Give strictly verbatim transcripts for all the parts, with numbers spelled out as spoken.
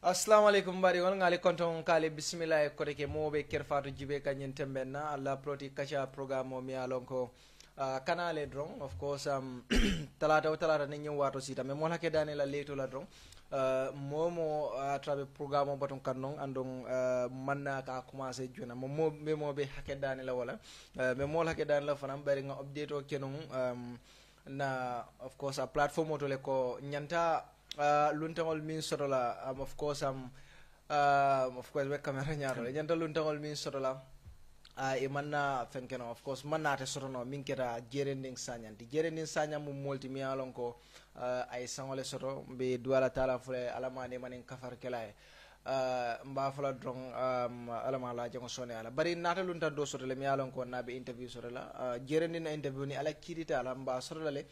assalamu alaikum bari wal ngali konton kale bismillah ko ke mobe kerfatu jibe kanyen tembenna alla proti kacha programme mi alonko uh, kanale drong of course um talata talata ne nyum wato sita me mon hakke dane la leto la drong uh, momo uh, trabe programme baton kannon andon uh, manna ka commencer jona mo mo be mo be hakke dane la wala uh, me mol hakke dane la fanam bari nga update o kenon um, na of course a platform to le ko nyanta Uh, luntangol min sotola um, of course am um, uh, of course we camera nyaaro le nyanta luntangol min sotola uh, e manna fenkeno of course manna te sotono min keta jerending sanyanti jerending sanyam mum multi mi alon ko uh, ay sangole soto be duala taala fule alamane manen kafar kelae uh, mba fula drong um, alama la jango sone ala bari nata lunta do soto le mi alon ko nabe interview soto la uh, jerending interview ni ala kidita ala mba soto le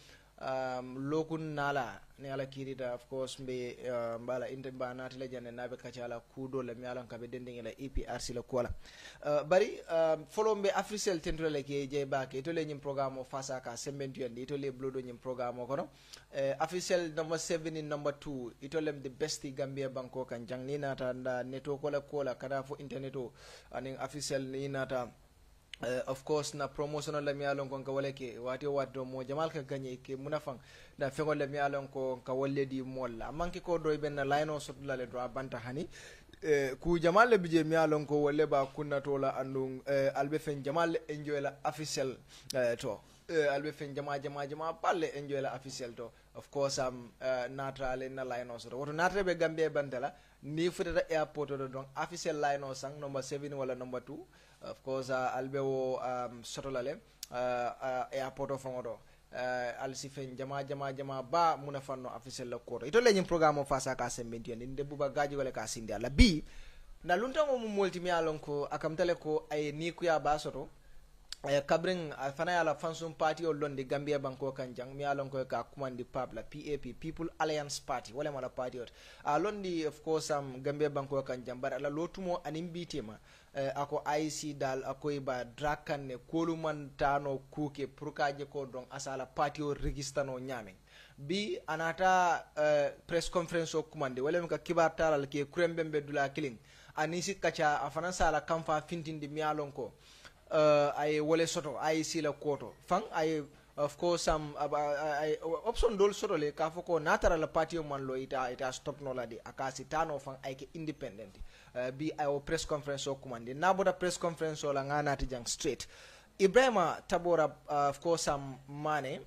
um, lokun nala ni ala kirida of course mbe uh, mbala inde mba natile jane nabe kacha ala kudo le mi alan kabe dending la E P R C la kola uh, bari um, follow mbe Africell tentro le ke je ba ke to le nyim programme fasa ka sembentu yandi to le blodo nyim programme kono uh, Africell number seven in number two ito lem the best Gambia banko kan jang ni nata nda neto kola kola kada fo interneto aning Africell ni nata Uh, of course na promotional la mi alon ko ka wala ke wati waddo mo jamal ka gagné ke munafang da fego la mi alon ko ka walle di molla manki ko do ben line o sot la le do banta hani uh, ku jamal le bije mi alon ko walle ba kunna to la andum uh, albe fen jamal enjoy la official uh, to uh, albe fen jama jama jama palle enjoy la official to of course am um, uh, naturale na line o sot woto natre be Gambia bantala ni futata airport do donc official line o sang number seven wala number two of course uh, albewo um, sotolale uh, uh, airport of ngodo uh, alsifen jama jama jama ba muna fanno officiel la koto ito leñim programme o fasa ka sembenti en de buba gaji wala ka sindi ala bi na luntango mu multi alon ko akam tele ko ay ni ku ya ba soto Uh, kabring uh, fana yala fansum party o londi Gambia banko kanjang mi alon ko ka kumandi pabla P A P People Alliance Party wala mala party ot a uh, londi of course am um, Gambia banko kanjang bar ala lotumo anim bitema uh, ako I C dal akoy ba drakan ne koluman tano kuke purkaje ko don asala party o register no nyame bi anata uh, press conference o kumandi wala mi ka kibar taral ke kurembembe dula killing anisi kacha afana sala kamfa fintindi mi alon ko uh, ay wole soto ay sila koto fang ay of course some um, ay option dol soto le ka foko natara la party man lo ita ita stop no la di akasi tano fang ay ke independent uh, bi ay o press conference o kumandi na boda press conference o la ngana ti jang straight Ibrahima Tabora uh, of course am um, mane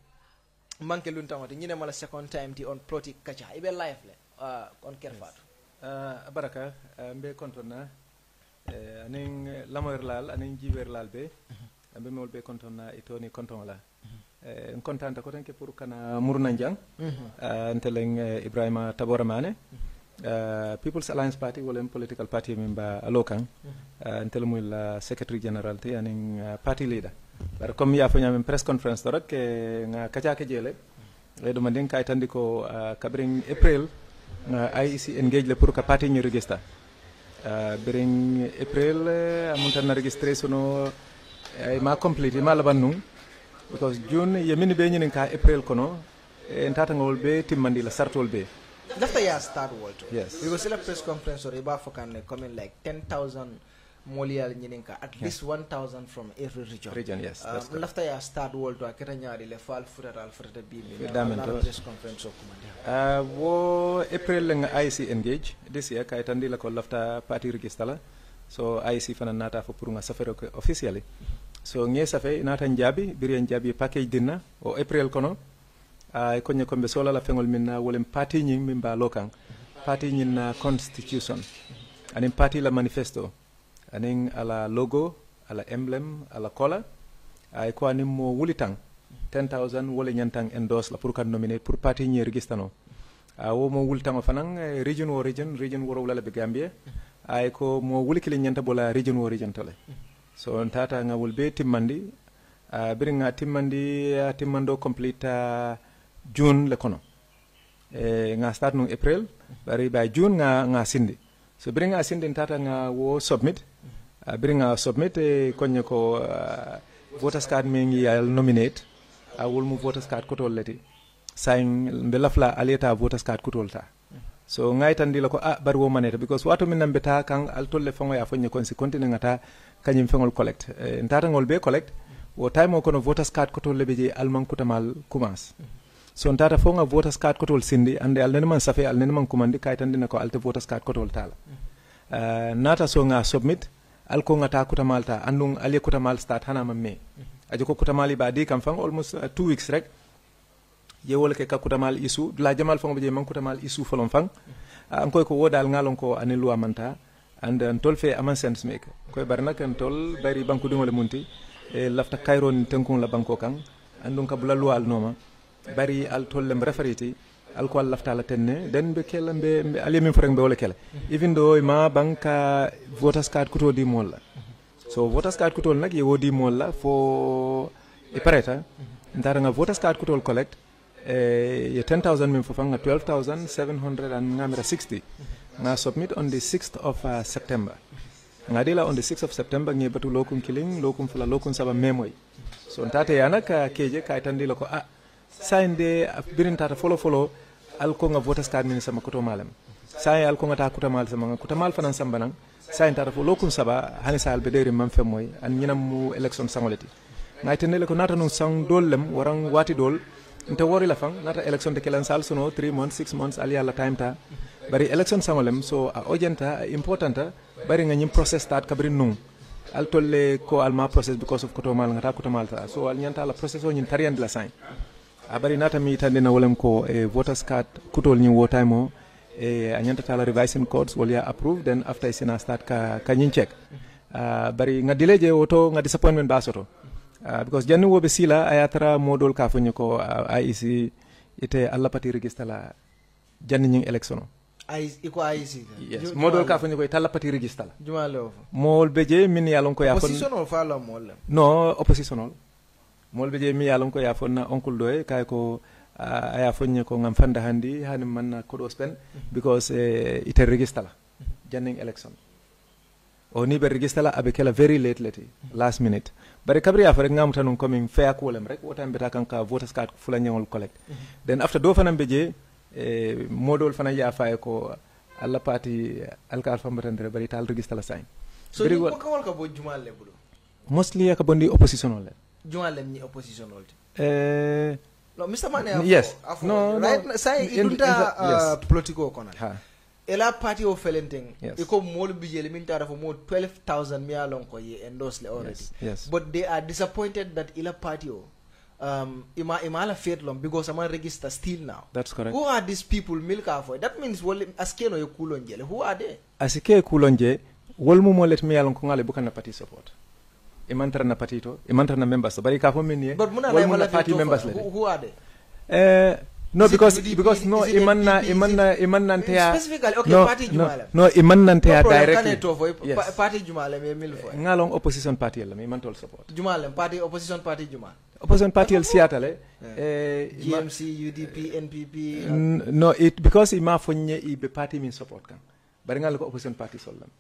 manke luntamati ñine mala second time ti on proti kacha ibe live le uh, on kerfatu uh, baraka uh, mbe kontona Uh, aning lamoyr lal aning jiwer lal be uh-huh. Ambe mol be konton na itoni konton la uh-huh. uh, kontanta ko tanke pour kana murna jang uh-huh. uh, nteleng uh, Ibrahima Tabora Mane uh, People's Alliance Party wala political party member alokan uh-huh. uh, ntelemu la secretary general te aning uh, party leader bar comme ya fanya men press conference to rek nga kacha ke jele e do manden kay tandiko uh, kabring April uh, I E C engage le pour ka party ñu register Uh, bering April uh, amunta na registre sono uh, ma complete ma labanung because June yemini be nyinin ka April kono entata ngol be timmandi la sartol be dafta ya start world yes because la press conference or iba fokan coming like ten thousand molial nyinin ka at least one thousand from every region region yes um, lafta ya start world to aketa nyaari le fal furata al furata bi mi na press conference o kumande uh, wo April nga I E C engage this year kay tandi la ko lafta party register la so I E C fana nata fo pour nga safero ko officially so nge safe nata njabi biri njabi package dinna o April kono ay uh, konye kombe sola la fengol minna wolem party nying min ba lokan party nyin na constitution anin party la manifesto aning ala logo ala emblem ala kola ay ko anim mo wulitang ten thousand wole nyantang endorse la pour kan nominer pour parti ñi registano a wo mo wultang fanang region wo region region woro wala be Gambia ay ko mo wulikili nyanta bola region wo region tole so on tata nga wulbe timmandi a biri nga timmandi a timmando complete uh, June le kono e nga start no April bari by June nga nga sindi so biri nga sindi tata nga wo submit uh, biri nga submit e konye ko uh, voters card me ngi yal nominate a wol mu voters card ko tolleti sain be lafla aleta voters card ko tolta so ngaytandi la ko a bari wo maneta because wato min nambe ta kan al tolle fango ya fonye kon si continue ngata kanyim fengol collect e, ntata ngol be collect wo time o kono voters card ko tolle be je alman kutamal commence so ntata fonga voters card ko tol sindi ande al man safe al man kumandi kaytandi na ko alte voters card ko tol tala uh, nata so nga submit al ko ngata kutamal ta andung ali kutamal start hana mamme ajo ko kutamali ba di kam fang almost uh, two weeks rek ye wala ke ka kutamal isu la jamal fang be je man kutamal isu folon fang uh, an koy ko wodal ngalon ko ani loi manta and an tol fe aman sense make koy barna kan tol bari banku dingole munti e lafta kayron tenkon la banko kan andun ka bula loi al noma bari al tollem referiti al ko lafta la tenne den be kella be ali min foreng be wala kella even though ma banka voters card kuto di molla so voters card kuto nak ye wodi molla fo e pareta ndara nga voters card kuto collect e ye ten thousand min fo fanga twelve thousand seven hundred and ngamira sixty nga submit on the sixth of uh, September ngadila on the sixth of September ngi batu lokum killing lokum fula lokum saba memoy so ntate yana ka keje kay tandila ko ah sainde birin tata folo folo al ko nga voters card min sama koto malam say al ko nga ta kuta mal sama kuta mal fanan sambanan say tata fo lokum saba hani sal be deri mam femoy an nyinam mu election sangoleti ngay tenele ko nata no sang dollem warang wati dol nta wori la fang nata election de kelan sal suno three months six months ali alla time ta bari election sangolem so a ojenta importanta bari nga nyim process start kabri nung al tolle ko al ma process because of koto mal ngata koto mal ta so al nyanta la process o nyin tarian de la sign abari nata mi tande na wolem ko e voters card kutol nyi wo time o e anyanta tala revising codes wol ya approve then after isina start ka ka nyin check uh, bari nga dileje woto nga disappointment basoto uh, because janni wobe sila ayatara modol ka fonyo ko uh, I E C ite alla pati register la janni nyin election iko I E C yes modol ka fonyo ko talla pati register la jumale of mol beje min yalon ko ya fon opposition o fa la mol no opposition molbe je mi yalon ko ya fonna oncle doy kay ko uh, aya fonye ko ngam fanda handi hani man ko do spend because uh, ite register la janning election o ni be register la abe kala very late late last minute bare kabri ya fare ngam tanum coming fair ko lem rek wotam beta kan ka voters card fula nyangol collect mm -hmm. then after do fanam beje e modol fana ya fay ko alla party alka alfa mbatandre bari tal register la sign so ni ko kawal ka bo jumal le bulo mostly ya ka bondi opposition le jumalem ni opposition olti eh no Mister Mane yes afo, no right no, sai idunta uh, yes. politico kono ha ela party o felenteng yes. iko mol bijele min tara fo mo twelve thousand mi alon ko ye endorse le already yes, yes. but they are disappointed that ila party o um ima imala faith long because am register still now that's correct who are these people milka for that means wol askeno ye kulonje who are they asike kulonje wol mu molet mi alon ko ngale bukana party support e mantra na patito e mantra na members bari ka fo minni but muna na party members le who, who are they eh no is because it, because no imanna imanna imanna ntia specifically okay no, party jumala no imanna ntia no directly to yes. party jumala me mil fo ngalong opposition party la me mantol support jumala party opposition party jumala opposition party el siatale eh G M C U D P N P P no it because ima fonye i be party min support kan bari ngal ko opposition party sollam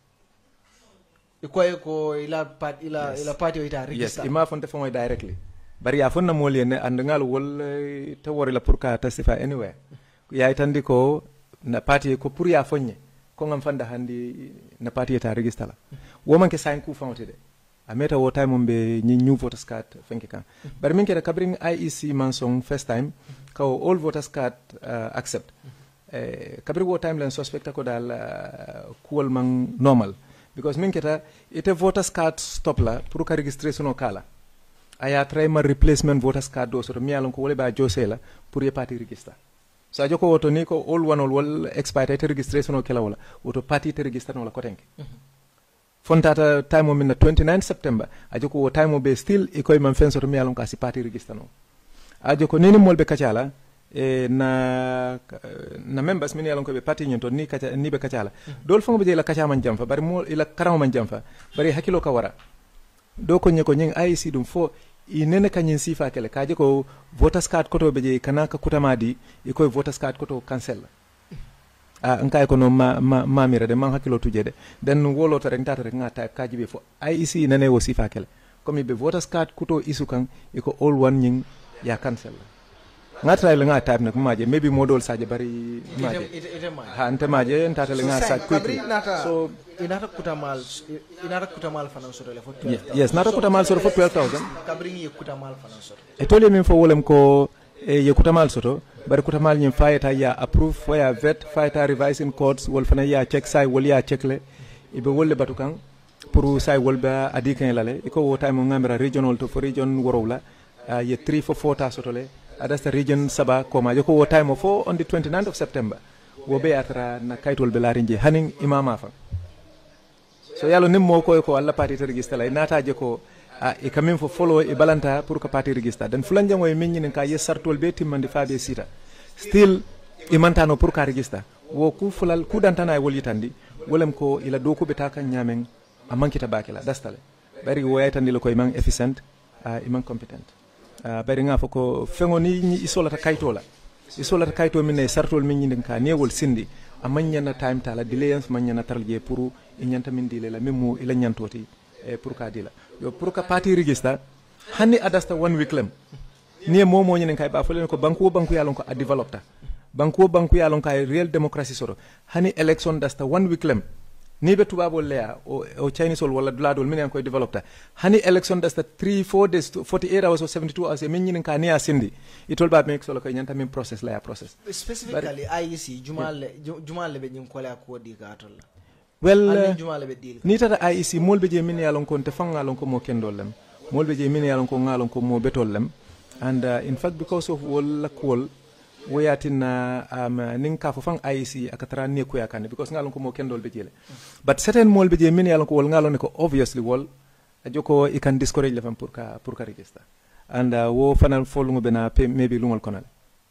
ikoy ko ila part ila yes. ila party ita register yes ima fonte fongoy directly bari ya fonna moli ne andangal wol ta wori la pour ka testify anywhere ya itandi ko na party ko pour ya fonye ko ngam fanda handi na party ita register la wo manke sign ku fonte de ameta wo time mbe ni new voters card fenke kan bari min keda kabring I E C mansong first time ko all voters card uh, accept eh kabri wo time len suspect ko dal uh, kuwol man normal because min keta ite voters card stop la pour ka registration o kala aya try ma replacement voters card do so mi alon ko wole ba jose la pour ye party register so joko woto ni ko all one all wol expire te registration o kala wala woto party te register no la ko tenke mm -hmm. fontata time o min na twenty-ninth September ajoko wo time o be still e koy man fen so mi alon ka si party register no ajoko nini molbe kacala e na na members min yalon ko be parti nyonto ni kacha ni be kacha la mm -hmm. dol fongo be la kacha man jamfa bari mo ila karamo man jamfa bari hakilo ka wara do ko nyeko nyen I E C dum fo i nene kanyen sifa kele kaje ko voters card koto be je kana ka kutamadi e koy voters card koto cancel a ah, nkay ko no ma ma mamira de man hakilo tuje de den wolo to rek tata rek ngata kaji be fo I E C nene wo sifa kele comme be voters card koto isu kan e ko all one nyin ya cancel nga try le nga type nak maje maybe modol saje bari maje ha ante maje entata le nga sa quickly so inata kutamal inata kutamal fanan soto le fo yes, yes nata kutamal soto fo twelve thousand kabri ye kutamal fanan soto e tole min fo wolem ko e ye kutamal soto bari kutamal nyim fayeta ya approve fo ya vet fayeta revising codes wol fana ya check sai wol ya check le ibe wolle batukan pour sai wol ba adikan lale iko wo time ngamira regional to for region worowla uh, ye three for four ta soto le adasta region saba ko ma joko wo time fo on the twenty-ninth of September wo be atra na kaytol be larinje hanin imama fa so yalo nimmo ko ko alla party register la nata je ko a e kamin fo follow e balanta pour que party register den fulan jango e minni ka yessartol be timmande faabe sita still e mantano pour ka register wo ku fulal ku dantana e wolitandi wolem ko ila do ko be takan nyamen a mankita bakela dastale bari wo yaytandi ko e man efficient a e man competent Uh, bari nga foko fengo ni ni isolata kaytola isolata kayto min ne sartol min nyindin ka newol sindi amanya na time tala delayance manya na tarje pour e nyanta min dile la memo ila nyantoti e pour ka dila yo pour ka party register hanni adasta one week lem ni momo nyinen kay ba folen ko banku banku yalon ko a developta banku banku yalon kay real democracy soro hanni election dasta one week lem ni be tubabol leya o, o Chinese ol wala duladol min en koy developta hani election dasta three four days to forty-eight hours or seventy-two hours e min nyinin ka niya sindi itol ba make solo koy nyanta min process la ya process specifically I E C jumal jumal be nyim ko la ko di ka tol well uh, jumal be dil ni tata I E C molbe je min yalon ko te fangalon ko mo kendolem molbe je min yalon ko ngalon ko mo betollem and uh, in fact because of wol lakol woyatina um, nin ka fo fan I E C akatara ne ko yakane because ngalon ko mo kendol be jele but certain mol be je min yalon ko wol ngalon ko obviously wol ajoko e can discourage le fam pour ka pour ka register and uh, wo fanan folungo bena maybe lungol konal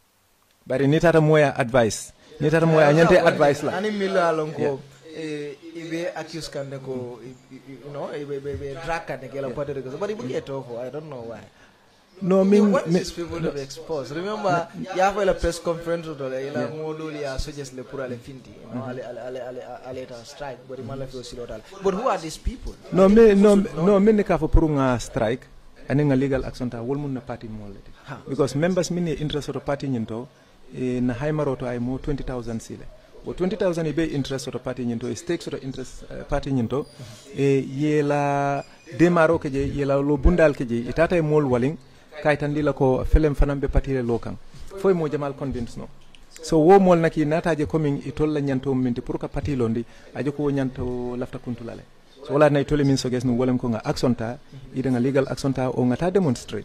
bari ni tata moya advice ni tata moya nyante advice la ani milo alon ko e ibe accuse kande ko you know ibe be drag kande ke la pote de ko bari bu yeto ko I don't know why. No, me, what me, is people to be exposed. Remember, you have a press conference to the ila modul ya suggest le pura le finti. Ale ale ale ale ale ta strike, but imala fi osilotal. But who are these people? No, me no no me ne ka fo pour nga strike ani nga legal action ta wol mun na party mo le. Because members mini interest of party nyinto e na haimaro to ay mo twenty thousand sile. Bo twenty thousand e be interest of party nyinto e stakes of interest uh, party nyinto e yela demaro ke je yela lo bundal ke je itata e mol waling kay tan dila ko felem fanam be patire lokan foy mo jamal convince no so wo mol naki nataje coming itol la nyanto minti pour ka patilo ndi ajo ko nyanto lafta kuntulale so wala nay tole min so ges no wolem ko nga action ta ida nga legal action ta o ngata demonstrate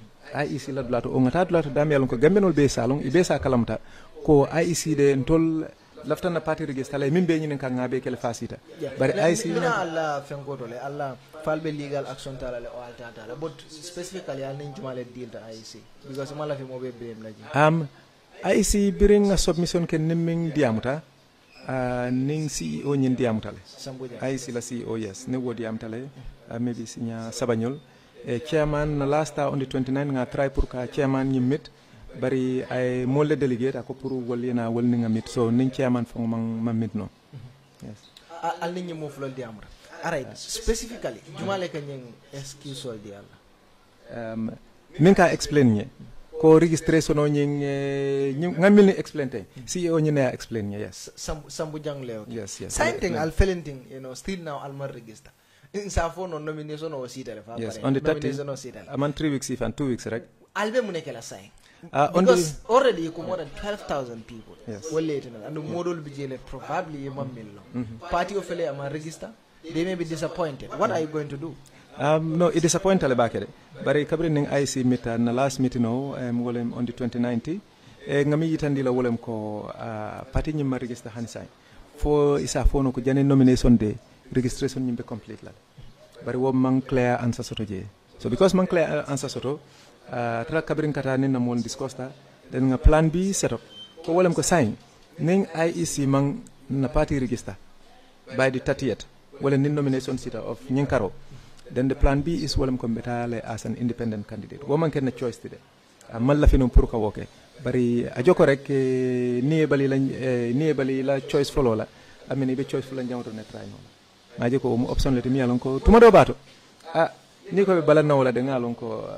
I E C la dulato o ngata dulato dam yalon ko gambenol be salon ibe sa kalamta ko I E C de ntol lafta na party register la min be nyinen ka ngabe kele fasita bari I E C mina alla fengo dole alla falbe legal action tala le o alta tala but specifically al nin jumale deal ta I E C because mala fi mo be blame laji um I E C bring a submission ken nimming diamuta uh, ning C E O nyin diamutale I E C la C E O yes ne wo diamutale uh, maybe sinya sabanyol e chairman na last on the twenty-ninth nga try pour ka chairman nyimit bari ay molle delegate ako pour wolina wolni nga mit so ning chairman fo man mamit no yes al nin mo flol diamura alright specifically jumale kanyen excuse all di alla um min ka explain nye ko registration o nying ngamil ni explain tay C E O nyine explain nye yes sam sambu jangle okay yes yes same thing al felenting you know still now al mar register in sa phone on nomination o sitale fa yes on the thirtieth aman three weeks if and two weeks right albe mu nekela say Uh, because already you more than twelve thousand people. Yes. Well, later and the model be jailed probably a million. Mm-hmm. Party of L A am register. They may be disappointed. What are you going to do? Um, no, it disappointed le bakere. But kabri ning I C meet na last meeting no um, wolem on the twenty-ninth. E ngami yitandi la wolem ko uh, party nyima register hansai. For isa fono ko jane nomination day registration nyimbe complete la. But wo man clear answer soto je. So because man clear answer soto Uh, tra kabrin kata ni na mon discosta den nga plan B set up ko wolem ko sign ning I E C man na party register by the thirtieth wala nin nomination sita of nyinkaro then the plan B is wolem ko betale as an independent candidate wo man ken na choice tide uh, malla finu pour ko woke bari a joko rek eh, ni bali la eh, ni bali la choice follow la amene be choice follow jamto ne try no ma joko mo option le mi alon ko tuma do bato ah ni ko be balanna wala de ngalon ko uh,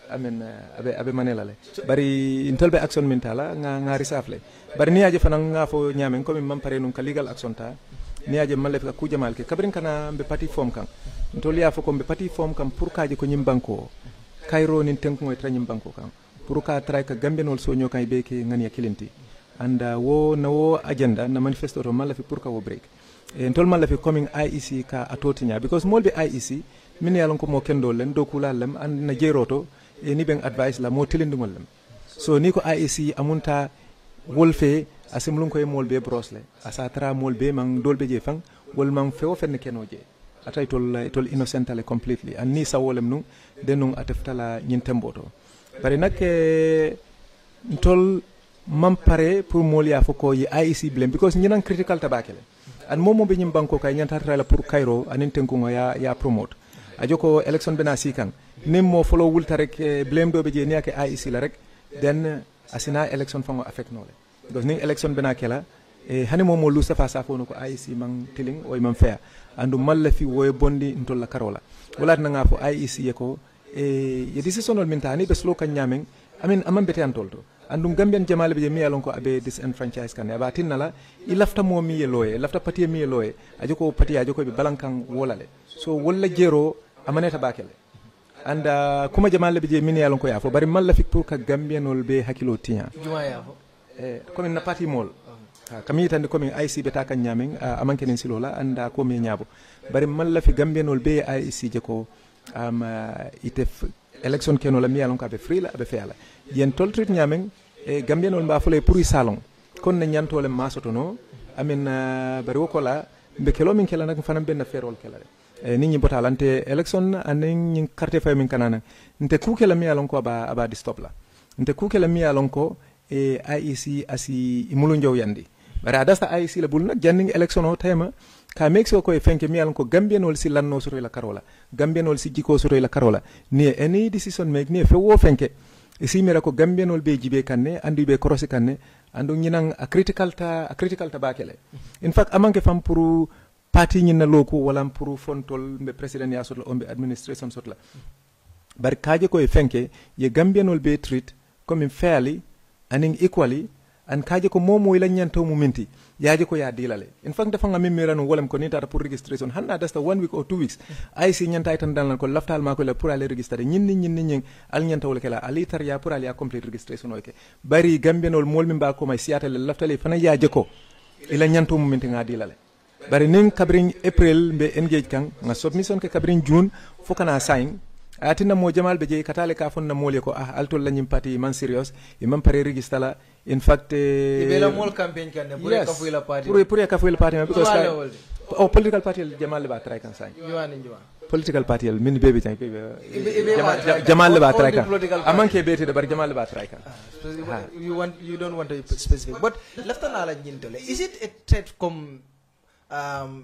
amen abe abe manela le bari intolbe action min tala nga nga risafle bari ni aje fanan nga fo nyamen comme mam pare nun ka legal action ta ni aje malle ka ku jamal ke kabrin kana be parti form kan ntol ya fo ko be parti form kan pour kaje ko nyim banko kayro nin tenko ngoy tra nyim banko kan pour ka tray ka gambenol so nyokan be ke ngani kilinti anda wo na wo agenda na manifesto to malle fi pour ka wo break e ntol malle fi coming I E C ka atotinya because molbe I E C min yalon ko mo kendo len do kulalem and na jeroto e ni ben advice la mo tilindungol lem so ni ko I E C amunta wolfe asimlun ko e molbe brosle asa tra molbe man dolbe je fang wol man fewo fenne kenoje atay tol tol innocentale completely and ni sawolem nu denung ateftala nyintemboto bari nak tol mam pare pour molia foko yi I E C blem because ñinan critical tabakele and momo be ñim banko kay ñanta tra la pour Cairo anin tenko ya ya promote ajoko election bena sikan nim mo follow wulta rek blame do be je niake I E C la rek den asina election fango affect nole because ni election bena kela e hani mo mo lu safa safo no ko I E C man tiling o man fair andu malla fi woy bondi ntol la karola wala na nga fo I E C ko e ye decision min tani be slow kan nyamen amin amam bete antolto andum gambian jamale be mi yalon ko abe disenfranchise kan aba tinala i lafta mo mi yeloye lafta pati mi yeloye ajoko pati ajoko be balankan wolale so walla jero amaneta bakele anda kuma jamale be min yalon ko yafo bari malla fik pour ka gambianol be hakilo tinya juma yafo e comme na pati mol ha kami tande comme I C be ta kan nyamen amanke nen silola anda ko mi nyabo bari malla fi gambianol be I C je ko am ite election kenola mi yalon ko abe free la abe feala yen toltrit nyamen e gambianol mba fole pour salon kon na nyantole masoto no amin uh, bari wokola be kelo min kala nak fanam ben ferol kala e nit ñi botalante election anen ñi carte fay min kanana nte ku kala mi yalon ko aba aba di stop la nte ku kala mi yalon ko e I E C asi imulu njow yandi bari adasta I E C la bul nak janning election o tema ka mexo ko e fenke mi yalon ko gambianol si lanno soto la karola gambianol si jiko soto la karola ni any decision make ni fe wo fenke isi mira ko gambianol be jibe kanne andi be korosi kanne andu ñinan a critical ta a critical ta bakele in fact amanke fam pour parti ñina loko wala pour fontol be president ya sotla ombe administration sotla bar kaje ko e fenke ye gambianol be treat comme fairly and equally and kaje ko momo ila nyanto mu minti yaaje ko ya dilale in fact dafa nga mimirano wolam ko ni tata pour registration hanna dasta one week or two weeks ay si nyanta tan dal ko laftal ma ko la pour aller registrer ñinni ñinni ñing al nyanta wala kala ali tar ya pour aller complete registration oke bari gambenol mol mi ba ko may siatale laftale fana yaaje ko ila nyanto mu minti nga dilale bari nin kabrin april be engage kan nga submission ke kabrin june fokana sign atina mo jamal be je katale ka fonna mole ko ah altol la nyim parti man serious e man pare register la in fact e la mol campaign kan pour ka fu la parti pour pour ka fu la parti because oh political party jamal le ba try kan say yuani juma political party min bebe tan bebe jamal le ba try kan amanke beti de bar jamal le ba try kan you want you don't want to be specific but laftana la nyintole is it a threat comme um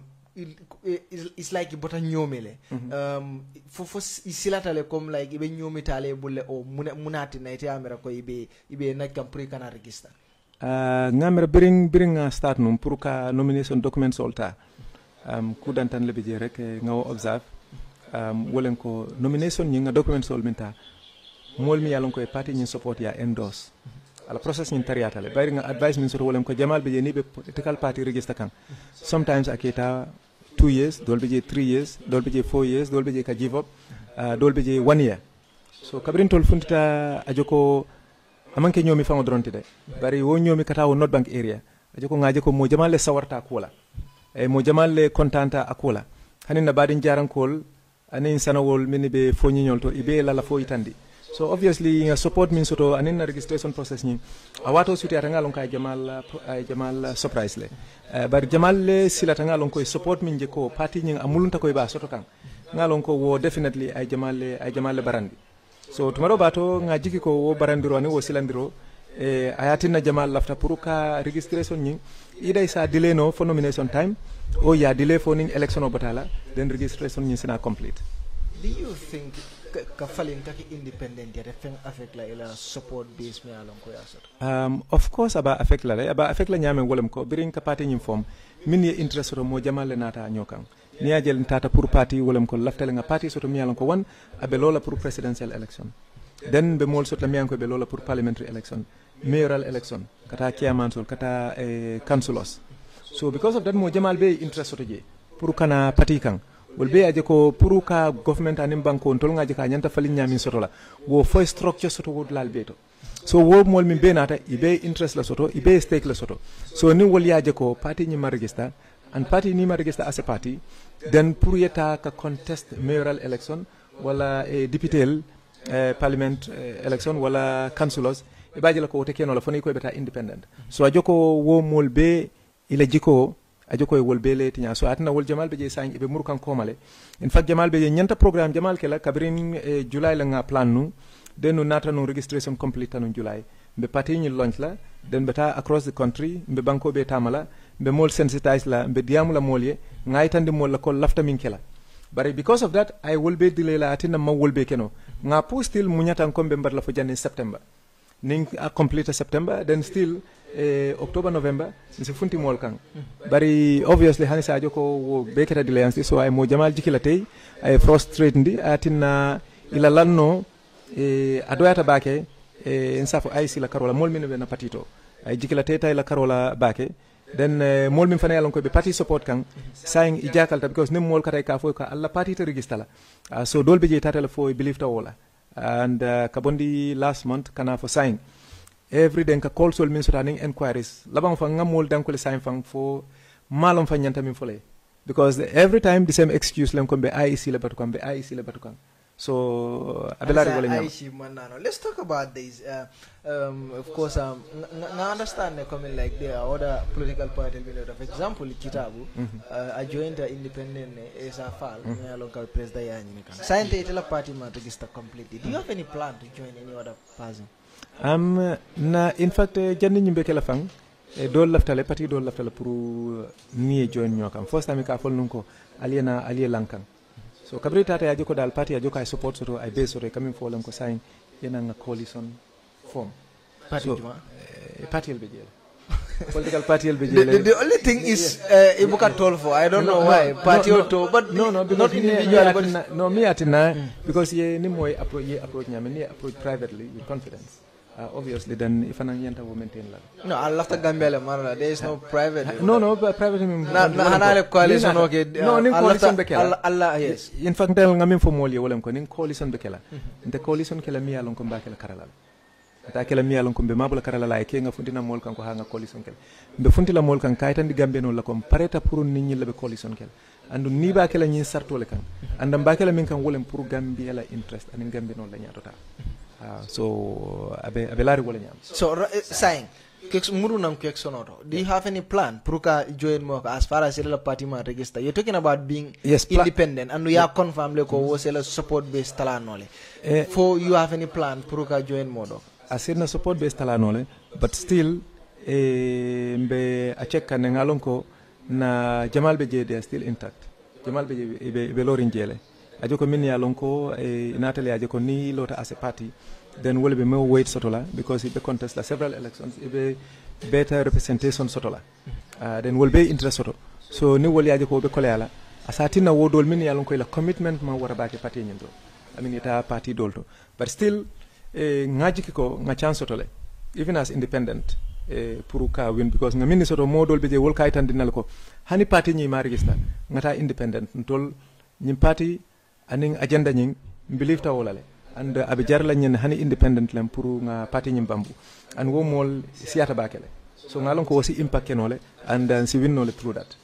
it's like bota nyomele um fofo isilatale comme like ibe nyomitale bulle o munati na ite amera ko ibe ibe nakam pour kana register uh ngamera bring bring start num pour ka nomination document solta um kudantan lebe je rek ngaw observe um wolen ko nomination ñi nga document sol minta mol mi yalon ko e party ñi support ya endorse ala process ñi tariatale bayri nga advice min soto wolen ko jamal be je ni be political party register kan sometimes aketa two years dolbe je three years dolbe je four years dolbe je ka give up uh, dolbe je one year so kabrin tol funtita ajoko amanke nyomi fango dronti de bari wo nyomi kata wo not bank area ajoko ngaje ko mo jamal le sawarta kula e mo jamal le contenta akula hanin na badin jaran kol anin sanawol min be fo nyinyol to ibe la la fo itandi so obviously nga support min soto anin na registration process ni awato suti atanga lon kay jamal ay jamal surprise le uh, bar jamal le silata ngalon koy support min je ko party ñing amulunta koy ba soto kan ngalon ko wo definitely ay jamal le ay jamal le barandi so tumaro bato nga jiki ko wo barandiro ni wo silandiro e ayatina jamal lafta pour ka registration ñing iday sa delay no for nomination time o ya delay for ning election o batala then registration ñing sina complete. Do you think ka falin kaki independent ya feng affect la ila support base me alon ko yasot um of course aba affect la aba affect la nyame wolem ko birin ka party nyim fom min ye interest ro mo jamal le nata nyokan ni ajel tata pour party wolem ko laftel nga party soto mi alon ko wan abe lola pour presidential election then be mol sotla miyanko be lola pour parliamentary election mayoral election kata chairman sol kata eh, councilors so because of that mo jamal be interest soto je pour kana parti kan wol be aje ko pour ka government anim banko tol ngaje ka nyanta falin nyamin soto la wo fo structure soto wod lal beto so wo mol min be nata ibe interest la soto ibe stake la soto so ni wol yaje ko parti ni ma register and party ni ma register as a party then pour yeta ka contest mayoral election wala eh, député eh, parliament eh, election wala councilors e baji la ko wote keno la foni ko beta independent so ajoko wo mol be ila jiko ajoko e wol be le tinya so atna wol jamal be je sang be murkan komale in fact jamal be je nyanta programme jamal ke la kabrin eh, july la nga plan nu den nu nata nu registration complete nu july be party ni launch la den beta across the country be banko be tamala be mol sensitize la be diamula molye ngaitande mol la ko lafta min kela but because of that I will be delay la atina ma will be keno nga pu still munyata kombe mbar la fo janne september ning a complete september then still eh, october november nsi funti mol kan bari obviously hani sa joko wo be keta delay so ay mo jamal jikila tay ay frustrate ndi atina ila lanno e adoyata bake e nsafo ay sila karola mol min be na patito ay jikila tay tay la karola bake then uh, mol min fana yalon ko be party support kan saying ijakalta because nim mol kata ka fo ka alla party to register la uh, so dolbe je tatala fo believe ta wala and uh, kabondi last month kana fo saying every day ka call sol min sotaning inquiries labang fa ngamol dan ko le saying fang fo malom fa nyanta min fole because every time the same excuse len ko be I E C la batu kan be I E C la batu kan so abelari wala nyam. Let's talk about this. Uh, um, of course, um, I understand the comment like there are other political parties. For example, Kitabu, mm-hmm. uh, I joined the independent as a fall. I local president. Science tell a party man register completely. Do you have any plan to join any other party? Um, na in fact, janni nyimbe kala fang. E dol laftale parti dol laftale pour ni join nyokam. First time ka fol nunko aliena alie lankan. So kabri tata ya joko dal party ya joko I support soto I base soto coming for them ko sign yena nga coalition form party so, juma uh, party el bejele political party el bejele the, the only thing is uh, ibuka told for I don't no, know why no, party no, no, to but no no because not individual but atina, no me atina mm. because ye ni moy approach ye approach nyame ni approach privately with confidence. Uh, obviously then if an yanta will maintain la no I love the Gambia man there is no private uh, no no but private na na hanale coalition okay no nin coalition be kala Allah yes in fact del ngamin fo mol ye wolem ko nin coalition be kala nte coalition kala mi yalon ko mbakela karala ta kala mi yalon ko be mabula karala la ke nga fundina mol kan ko ha nga coalition kala be funtila mol kan kaytan di Gambia no la ko pareta pour nit ñi la be coalition kala andu ni ba kala ñi sartole kan andam ba kala min kan wolem pour Gambia la interest ani Gambia no la ñaatota Uh, so abe abe lari wala nyam so uh, saying keks muru nam keks sonoto do you have any plan pruka join mo as far as the party man register you're talking about being yes, independent and we are confirmed le ko wo sela support based talanole eh, for you have any plan pruka join modo asirna support based talanole but still eh, mbe acheka ne ngalon ko na jamal be je they are still intact jamal be je be, be lorin jele ajoko min ya lonko e natali ajoko ni lota as a party then will be more weight sotola because it be contest la several elections it be better representation sotola uh, then will be interest soto so ni wol yaje ko be koleala asatina wodol min ya lonko la commitment ma wara baake party nyindo I mean ita party dolto but still eh, ngaji ko nga chance sotole even as independent eh, pour ka win because nga min soto modol be je wol kay tan dinal ko hani party nyi ma register ngata independent ntol nyim party aning agenda nying believe ta wolale and uh, abe jarla nyen hani independent lam pour nga party nyim bambu and wo mol siata bakele so ngalon ko aussi impact kenole and uh, si winnole through that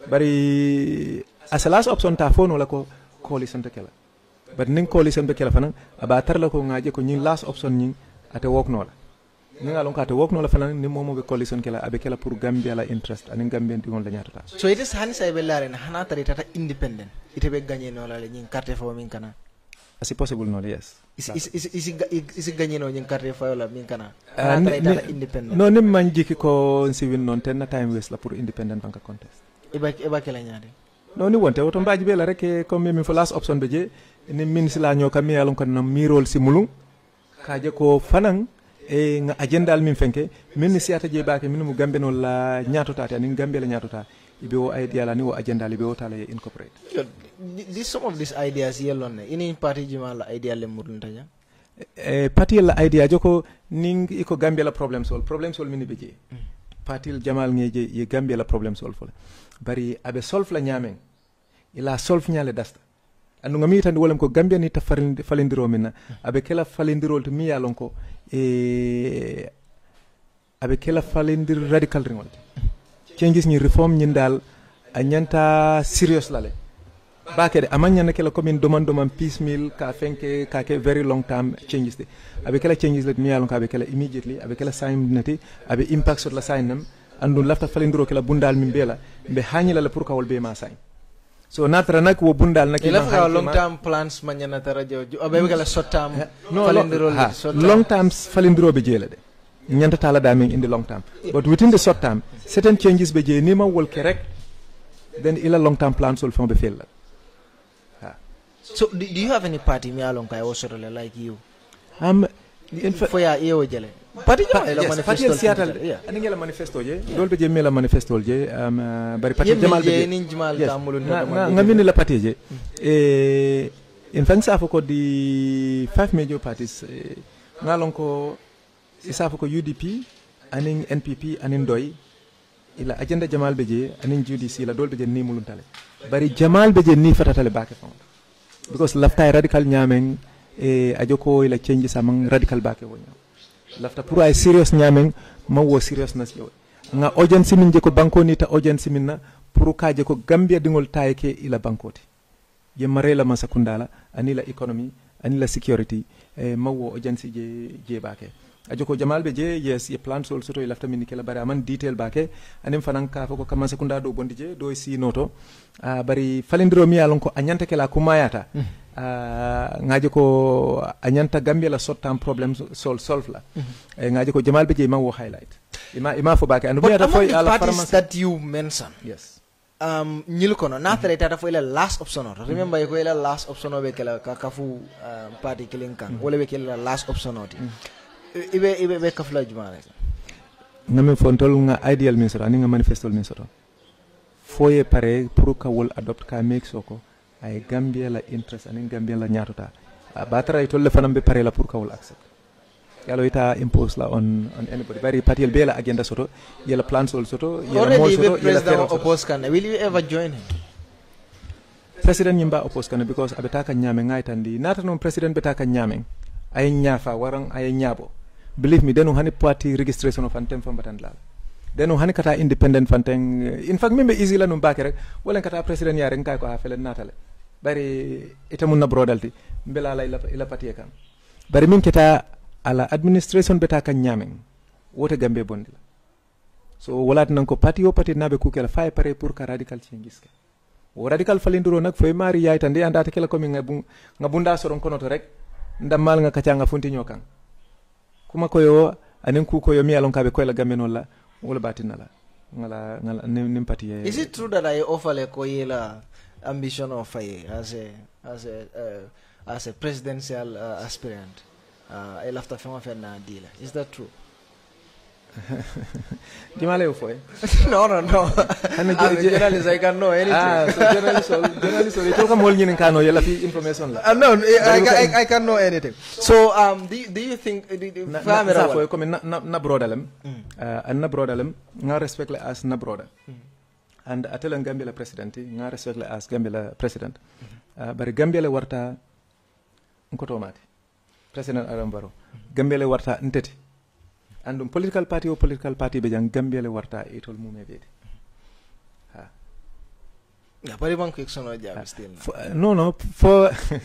bari as a last option ta phone wala ko coalition te kala but ning coalition be kala fana aba tarla ko ngaje ko nyin last option nyin ate wok nola ni ngalon ka ate wok nola fana ni momo be coalition kala abe kala pour Gambia la interest aning Gambia di won la nyata so it is hani say be lare na hana tari tata independent ite be gagné nola le nyin carte fo min kana as possible no yes is is is is is gagné no nyin carte fo la min kana uh, hana tari tata independent no nim man jiki ko si win non ten na time waste la pour independent bank contest iba iba kala nyaade no ni wonte woto mbaji be la rek comme mi fo last option be je ni min sila nyo kam mi yalon ko na mirol si mulung kaje ko fanan e nga agenda al min fenke min siata je baake min mu Gambe no la nyaato tata ni Gambe la nyaato ta ibe o idea la ni o agenda li be o tala incorporate this some of these ideas yelon ne ini party jima la idea le murun tanya e patil la idea joko ning iko Gambia la problem sol problem sol mini beje patil jamal ngeje ye Gambia la problem sol fole bari abe solf la nyamen ila solf nyale dasta andu ngami tan wolem ko Gambia ni ta falindiro minna abe kala falindirol to mi yalon ko e abe kala falindir radical ringol changes ni reform nyin dal a nyanta serious lale bakede amanya na kala commune doman doman piecemeal ka fenke ka ke very long term changes de abe kala changes le mi yalon ka abe kala immediately abe kala sign nati abe impact sur la sign nam andu lafta falindiro kala bundal min bela be hanyila la pour kawol be ma sign so natra nak wo bundal nak ila fa long term plans manyana tarajo abe kala short term no, falindiro ha, long term falindiro be jela de nyanta tala da min in the long term but within the short term certain changes be je ni ma wol correct then ila long term plans will from be fail. So, do, do you have any party me along kai also like you? Um, in fact, for ya eo jele. Party pa, la yes, manifesto. Party Seattle. Yeah. Ani ngela manifesto je. Dol be je mela manifesto je. Um, uh, bari party Jamal be. Ni Jamal yes. tamulu na, na ngamini la party je. Eh, in fact sa foko di five major parties. Eh, ngalon ko isa foko U D P, aning N P P, aning Doi. Ila agenda Jamal be je, aning U D C la dol be je ni muluntale. Bari Jamal be je ni fatatale baake fon. Because lafta radical nyameng e ajoko ila change samang radical bake wonya lafta pour ay serious nyameng ma wo seriousness yo nga urgency min je ko banko ni ta urgency min na pour ka je ko Gambia dingol tayke ila bankoti je marela ma sakundala anila economy anila security e ma wo urgency je je bake ajoko Jamal be je yes ye plan sol soto lafta min kala bari aman detail bake anim fanan ka fako kama sakunda do bondi je do si noto uh, bari falindiro mi yalon ko anyanta kala kumayata mm. uh, ngaje ko anyanta Gambia la short term problem sol solve la mm -hmm. e ngaje ko Jamal be je ma wo highlight ima ima fo bake and but biata foy ala parties that you mention yes um nyil kono na tare tata fo ila last option or remember mm -hmm. ko ila last option be kala ka kafu uh, party killing kan mm -hmm. wala be kala last option oti mm -hmm. ibe ibe be kafla jumare ngame fontol nga ideal min soto ani nga manifesto min soto foye pare pour ka wol adopt ka make soko ay Gambia la interest ani Gambia la nyatota batara itolle fanam be pare la pour ka wol accept yalo ita impose la on on anybody bari partiel be la agenda soto yela plan sol soto yela mo soto yela president oppose kan will you ever join him president nyimba oppose kan because abeta ka nyame ngaitandi nata non president beta ka nyame ay nyafa warang ay nyabo believe me denu hani party registration of antem fambatan la denu hani kata independent fanten in fact membe easy la no bakere rek wala kata president yare ngay ko ha fele natale bari itamun na brodalti mbela la ila, ila party kan bari min keta ala administration beta kan nyamen wote Gambe bondi la so wala nan ko party o party nabe ku kala fay pare pour ka radical changes ka o radical falindiro nak foy mari yaay tan de andata kala ko mi ngabun ngabunda soron kono to rek ndamal nga kacanga funti nyokan kuma koyo anen ku koyo mi alon kabe koy la Gambe non la wala batina la ngala ngala nim party is it true that I offer le koyela ambition of faye as a as a uh, as a presidential uh, aspirant uh, I left a fama fe na deal is that true Dimale ufo eh? no no no I'm a journalist I can know anything ah so journalist so journalist so ito ka mol nyin kano yela fi information la uh, no I, I, I can know anything so um do you, do you think na, na, na fo comme na na, na brodalem mm. uh, an na brodalem nga respect la as na broda mm. and atela Gambia la president nga respect la as Gambia la president mm. uh, bari Gambia la warta ngoto mate president Adam Barrow Gambia la warta nteti andum political party o political party be jang Gambia le warta etol mume bede ha ya pare banko eksono jabi still no no for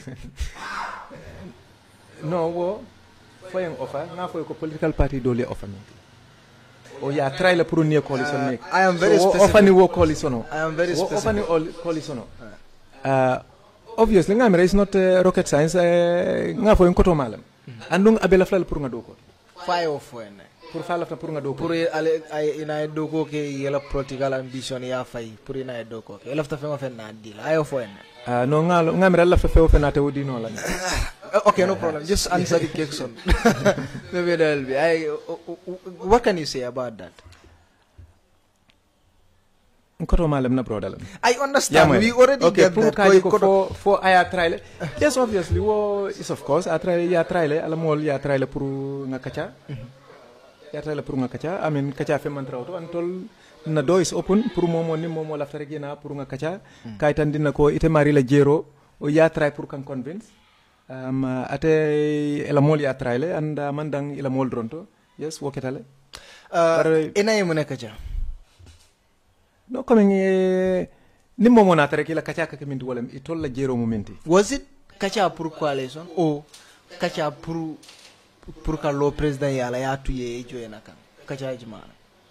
no wo for yang offer na for ko political party do le offer me o ya try la pour nie coalition nek I am very so, specific offer ni wo coalition I am very specific offer ni coalition uh obviously ngamere is not uh, rocket science uh, nga fo en koto malam mm-hmm. andung abela flal pour nga do ko five of one pour fa lafta pour nga do pour ale ay ina do ko ke yela political ambition ya fay pour ina do ko ke lafta fe ma fe na dil ayo fo en ah no ngalo ngamira lafta fe fe na te wodi no la okay no problem just answer the question maybe that'll be I what can you say about that Nkoto malam na brodalam. I understand. Yeah, we already okay, get that. Okay, Koy- for for aya trial. Yes, obviously, wo is of course a trial ya trial ala mol ya trial pour nga kacha. Ya trial pour nga kacha. I mean kacha fe man trawto antol na door is open pour momo ni momo la fere gena pour nga kacha. Kay tan dina ko ite mari la jero o ya try pour kan convince. Um, ate ela mol ya trial and uh, mandang ila mol dronto. Yes, wo ketale. Uh, ina yemune kacha. No coming eh, ni momo na tere kila kacha ka minti wala itol la jero momenti. Was it kacha pour coalition or kacha pour pour ka lo president yala ya tuye ejo enaka kacha jimana?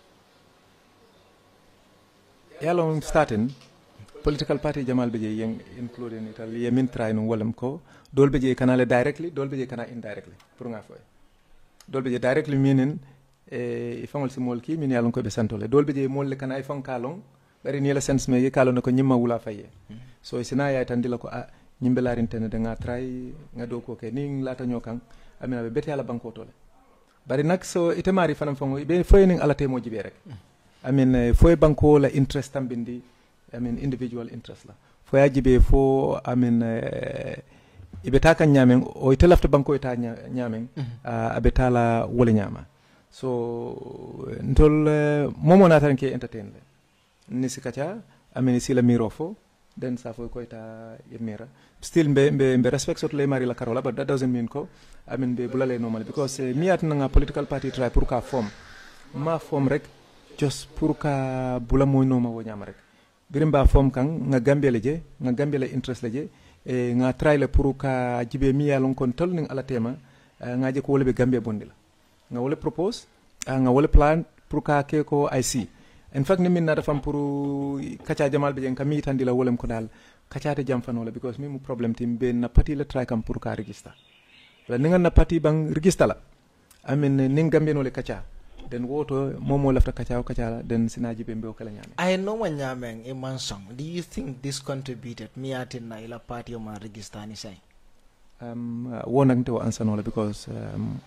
Yalo starting political party jamal beje yang including Italy yemin try no walam ko dol beje kanale directly dol beje kana indirectly pour nga foy. Dol beje directly meaning e ifangol si mol ki min yalon ko be santole dol beje mol le kana ifang kalon bari ni la sense me kalon ko nyimma wula faye so sina ya tan dila ko a nyimbe larin tan de nga try nga do ko ke ni lata nyokan amina be beti ala banko tole bari nak so ite mari fanam fango be foy ning ala te mo jibe rek amin foy banko la interest tam bindi amin individual interest la foy ajibe fo amin ibe ta kan nyamen o ite lafta banko ita nyamen abetala wala nyama so ntol uh, momo na tan ke entertain le ni sikacha ameni sila mirofo den sa fo ko ita yemira still be be, be respect sot le mari la karola but that doesn't mean ko amen be bulale normal because uh, mi atna nga political party try pour ka form ma form rek just pour ka bula moy no ma wo nyama rek birim ba form kan nga gambia le je nga gambia le interest le je e nga try le pour ka jibe mi yalon kon tol ning ala tema uh, nga je ko wole be gambia bondila nga wole propose uh, nga wole plan pour ka ke ko I C in fact ni min na dafam pour kacha jamal be jen kami tan dila wolem ko dal kacha te jam fanola because mi mu problem tim be na parti le try kam pour ka register la ninga na parti bang register la amin ning gambe no le kacha den woto momo lafta kacha kacha la den sinaji be mbe o kala nyame I know one nyameng e mansong do you think this contributed mi atin na ila party o ma register ni say um uh, wonak te o ansanola because um,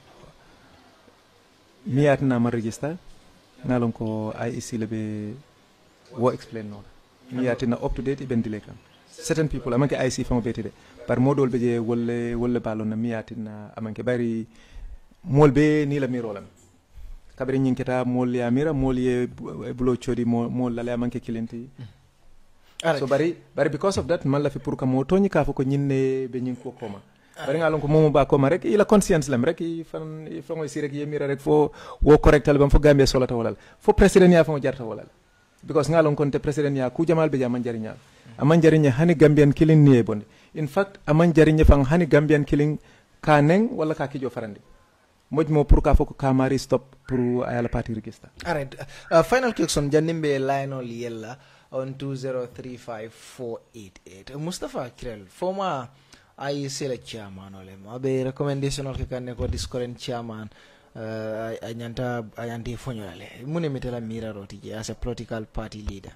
mi atna ma register nalon ko I E C lebe wo explain no mi atna up to date ben dile kam certain people amanke I E C famo betide par modol beje wolle wolle balon mi atna amanke bari molbe ni la mirolam kabri nyinketa mol ya mira mol ye bulo chodi mol la amanke kilenti so bari bari because of that man la fi pour ka mo toni ka fako nyinne be nyin ko koma bari ngalon ko momo ba koma rek ila conscience lam rek fan fango si rek yemira rek fo wo correctal bam fo gambia solata walal fo president ya fango jarta walal because ngalon kon te president ya ku jamal be jaman jarinya aman jarinya hani gambian killing ni e bonde in fact aman jarinya fang hani gambian killing ka neng wala ka kijo farandi mojmo pour ka foko kamari stop pour ayala party register alright uh, final question janimbe lionel yella on two zero three five four eight eight Mustafa Kirel former I E C la chairman olem abe recommendation of kanne ko this current chairman uh, anyanta ayanti fonyole mune metela mira roti as a political party leader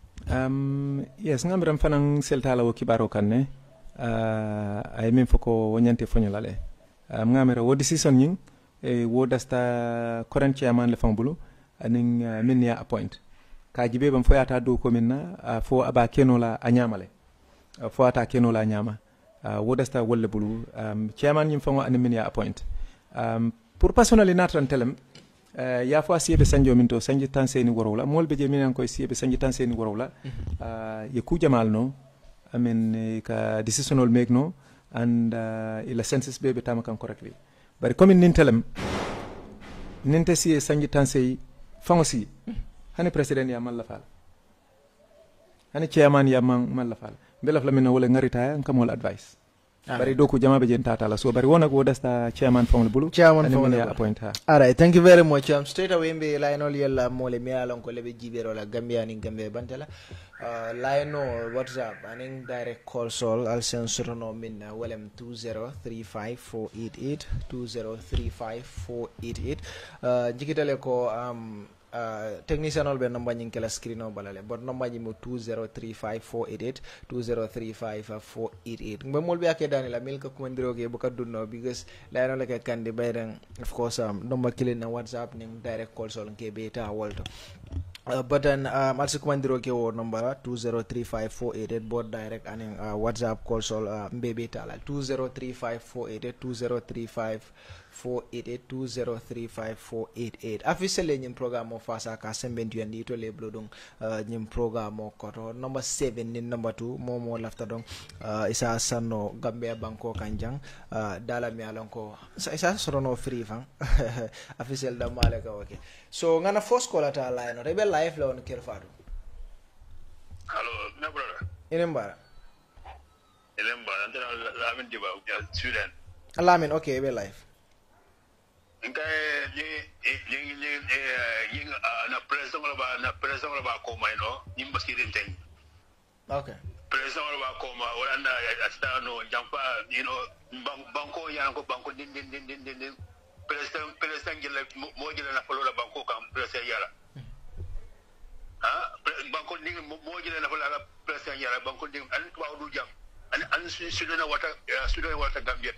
um yes ngamiram fanan seltala wo kibaro kanne uh, ay min foko wonyante fonyolale um, ngamira wo decision nying e wo dasta current chairman le fambulu anin uh, min ya appoint ka jibe bam foyata do ko minna uh, fo aba kenola anyamale uh, fo ata kenola anyama uh, wo dasta wolle bulu um, chairman nyim fango anin min ya appoint um, pour personnally natran telem uh, ya fo asibe sanjo minto sanji tan seni worowla molbe je minan koy sibe sanji tan seni worowla uh, ye ku jamal no amen ka decisional make no and uh, ila census bebe tamakan correctly bari comme nintelem ninte si sanji tan sey fango si hani president ya malla fal hani chairman ya man malla fal belaf la minna wala ngarita kam wala advice ah. Bari doku jama be jen tata la so bari wona go dasta chairman fango bulu chairman fango ya appoint ha all right thank you very much um, straight away mbe lionel yella mole mi alon ko lebe jibero la gambia ni gambe bantala uh, lionel what's up aning direct call sol al sensor no min uh, welem two zero three five four eight eight two zero three five four eight eight uh, jikitale ko um Uh, technician ol be number nyin kala screen o balale but number nyi mo two zero three five four eight eight two zero three five four eight eight ngbe mol be akedani la mil ka kumandiro ke buka dunno because la no like kandi bayran of course um number killing na whatsapp ning direct call sol ke be ta wolto Uh, but then um, also kumandiro ke wo number two zero three five four eight eight both direct and uh, WhatsApp call sol uh, mbebe tala two zero three five four eight eight two zero three five four eight eight two zero three five four eight eight officially nyim program of fasa ka sembentu yandi to le blodung uh, nyim program o koto number seven ni number two momo lafta dong uh, isa sanno Gambia banko kanjang uh, dala mi alonko isa sorono free fan official da malaka okay so ngana first call ata line rebe live la on kelfado hello my brother inembara inembara ndara lamin diba Sweden lamin okay be live ngai ni ni ni ni na president ba na president ba ko mai no nimba sirin tay okay president ba ko ma wala na asta no jampa you know banko ya ko banko din din din din din president president gele mo gele na polo la banko kam president yala ah banko ni mo gele na polo la president yala banko din an tuwa du jam an an sudana wata sudana wata Gambia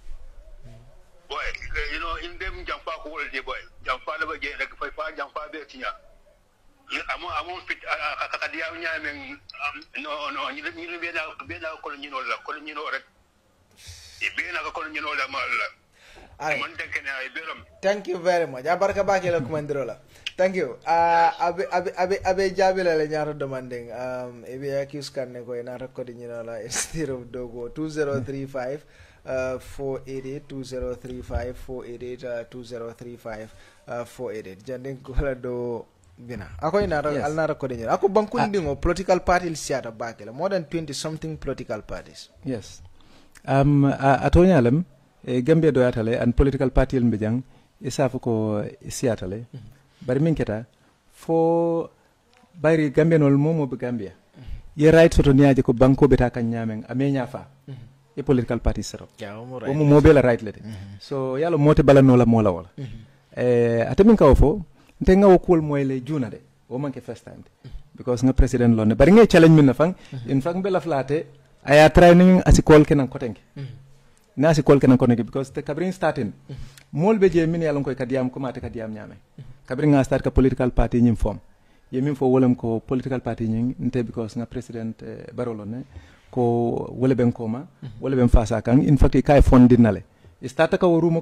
boy you know in them jampa ko wol de boy jampa la ba je rek fay fa jampa be tinya amo amo fit akadiya nyaamen no no ni ni be na be na ko ni no la ko ni no rek e be na ko ni no la mal man tanke na ay beram thank you very much abarka bake la kumandiro la thank you uh, abe abe abe abe jabila le ñaaro demanding um e be accuse kan ne ko na ko ni no la instead of dogo two zero three five Uh, four eight eight two zero three five four eight eight uh, two zero three five uh, four eight eight janding kola do bina ako ina yes. Alna recording ako bankundingo uh, political parties siata bakela more than twenty something political parties yes um uh, atonyalem e Gambia do yatale and political party el mbejang isafu ko siatale mm -hmm. bari minketa fo bari Gambia nol momo be Gambia mm -hmm. ye right soto niaje ko banko beta kan nyamen amenya fa mm -hmm. e political party sero yeah, o right. mo mobile right lede mm -hmm. so yalo mote balano la mola wala mm -hmm. eh atamin ka fo nte ngawo kul moy le juna de o manke first time de mm -hmm. because nga president lo ne bari ngay challenge min na fang mm -hmm. in fang bela flate aya training asikol kenan kotenke mm -hmm. na asikol kenan kotenke because te kabrin starting mm -hmm. mol be je min yalo koy kadiyam ko mate kadiyam nyame mm -hmm. kabrin nga start ka political party nyim form ye min fo wolem ko political party nying nte because nga president eh, barolo ne ko wala ben koma wala ben fasa kan in fact kay fondinale stata ka worumo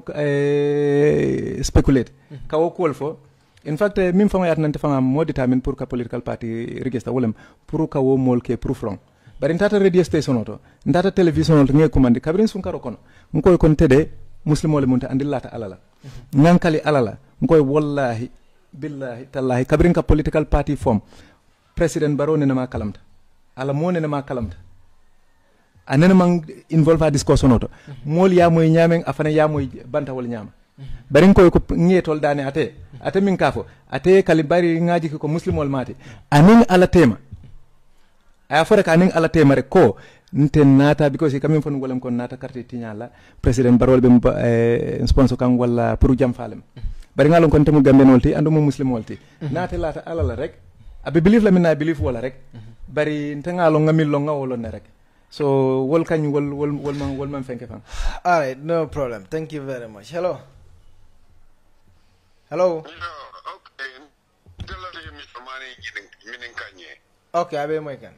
e speculate ka wo kol fo in fact min fama yat nante fama mo determine pour ka political party register wolem pour ka wo mol ke pour front bari tata radio station oto ndata television oto nge commande kabrin sun karo kono ngoy kon tede muslimo le munta andillata alala ngankali alala ngoy wallahi billahi tallahi kabrin ka political party form president barone na ma kalamta ala mone na ma kalamta anene man involve a discussion oto mol ya moy nyamen afana ya moy banta wol nyama bari ko ko ngetol dane ate ate min kafo ate kali bari ngaji ko muslimol mate anin ala tema aya fore ka anin ala tema rek ko nten nata because kamin fon wolam kon nata carte tinyala president barol be eh, sponsor kan wala pour jam falem bari ngalon kon temu gambe nolti andu mo muslimolti nata lata ala la rek abi believe la min na believe wala rek bari ntangalo ngamil lo ngawolo ne rek so wol kany wol wol wol man wol man fenke fan all right no problem thank you very much hello hello no okay delale mi famani minin kanye okay abe moy kan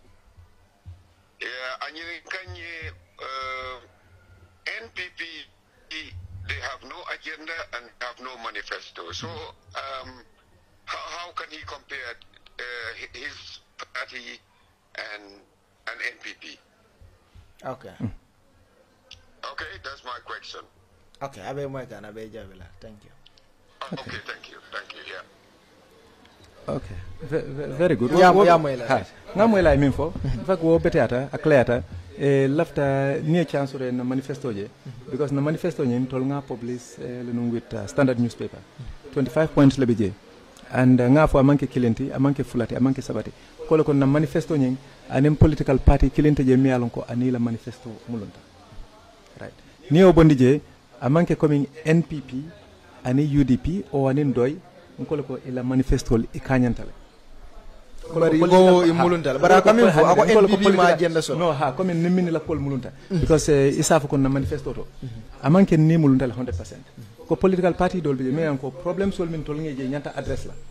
yeah anyin kanye uh, N P P they have no agenda and have no manifesto so um how, how can he compare uh, his party and and N P P. Okay. Mm. Okay, that's my question. Okay, abe moika abe jabila. Thank you. Oh, okay, thank you. Thank you. Yeah. Okay. V very good. Ya ya moila. Nga moila min fo. Fak wo betata akleta e lafta ni chance re na manifesto je because na manifesto nyim tol nga publish eh, le with uh, standard newspaper. twenty-five points le beje. And uh, nga fo amanke kilenti, amanke fulati, amanke sabati. Kolo kon na manifesto nyim anem political party kilinte je miyalon ko anila manifesto mulunta right ni o bondi je amanke coming N P P ani U D P o anin doy ngol ko ila manifesto i kanyantale bari go i mulunta bara kamin fo ako N P P ma agenda so no ha comme ni min la pol mulunta because uh, isafu kon na manifesto to amanke ni mulunta one hundred percent ko political party dol be me ko problem sol min tol ngeje nyanta address la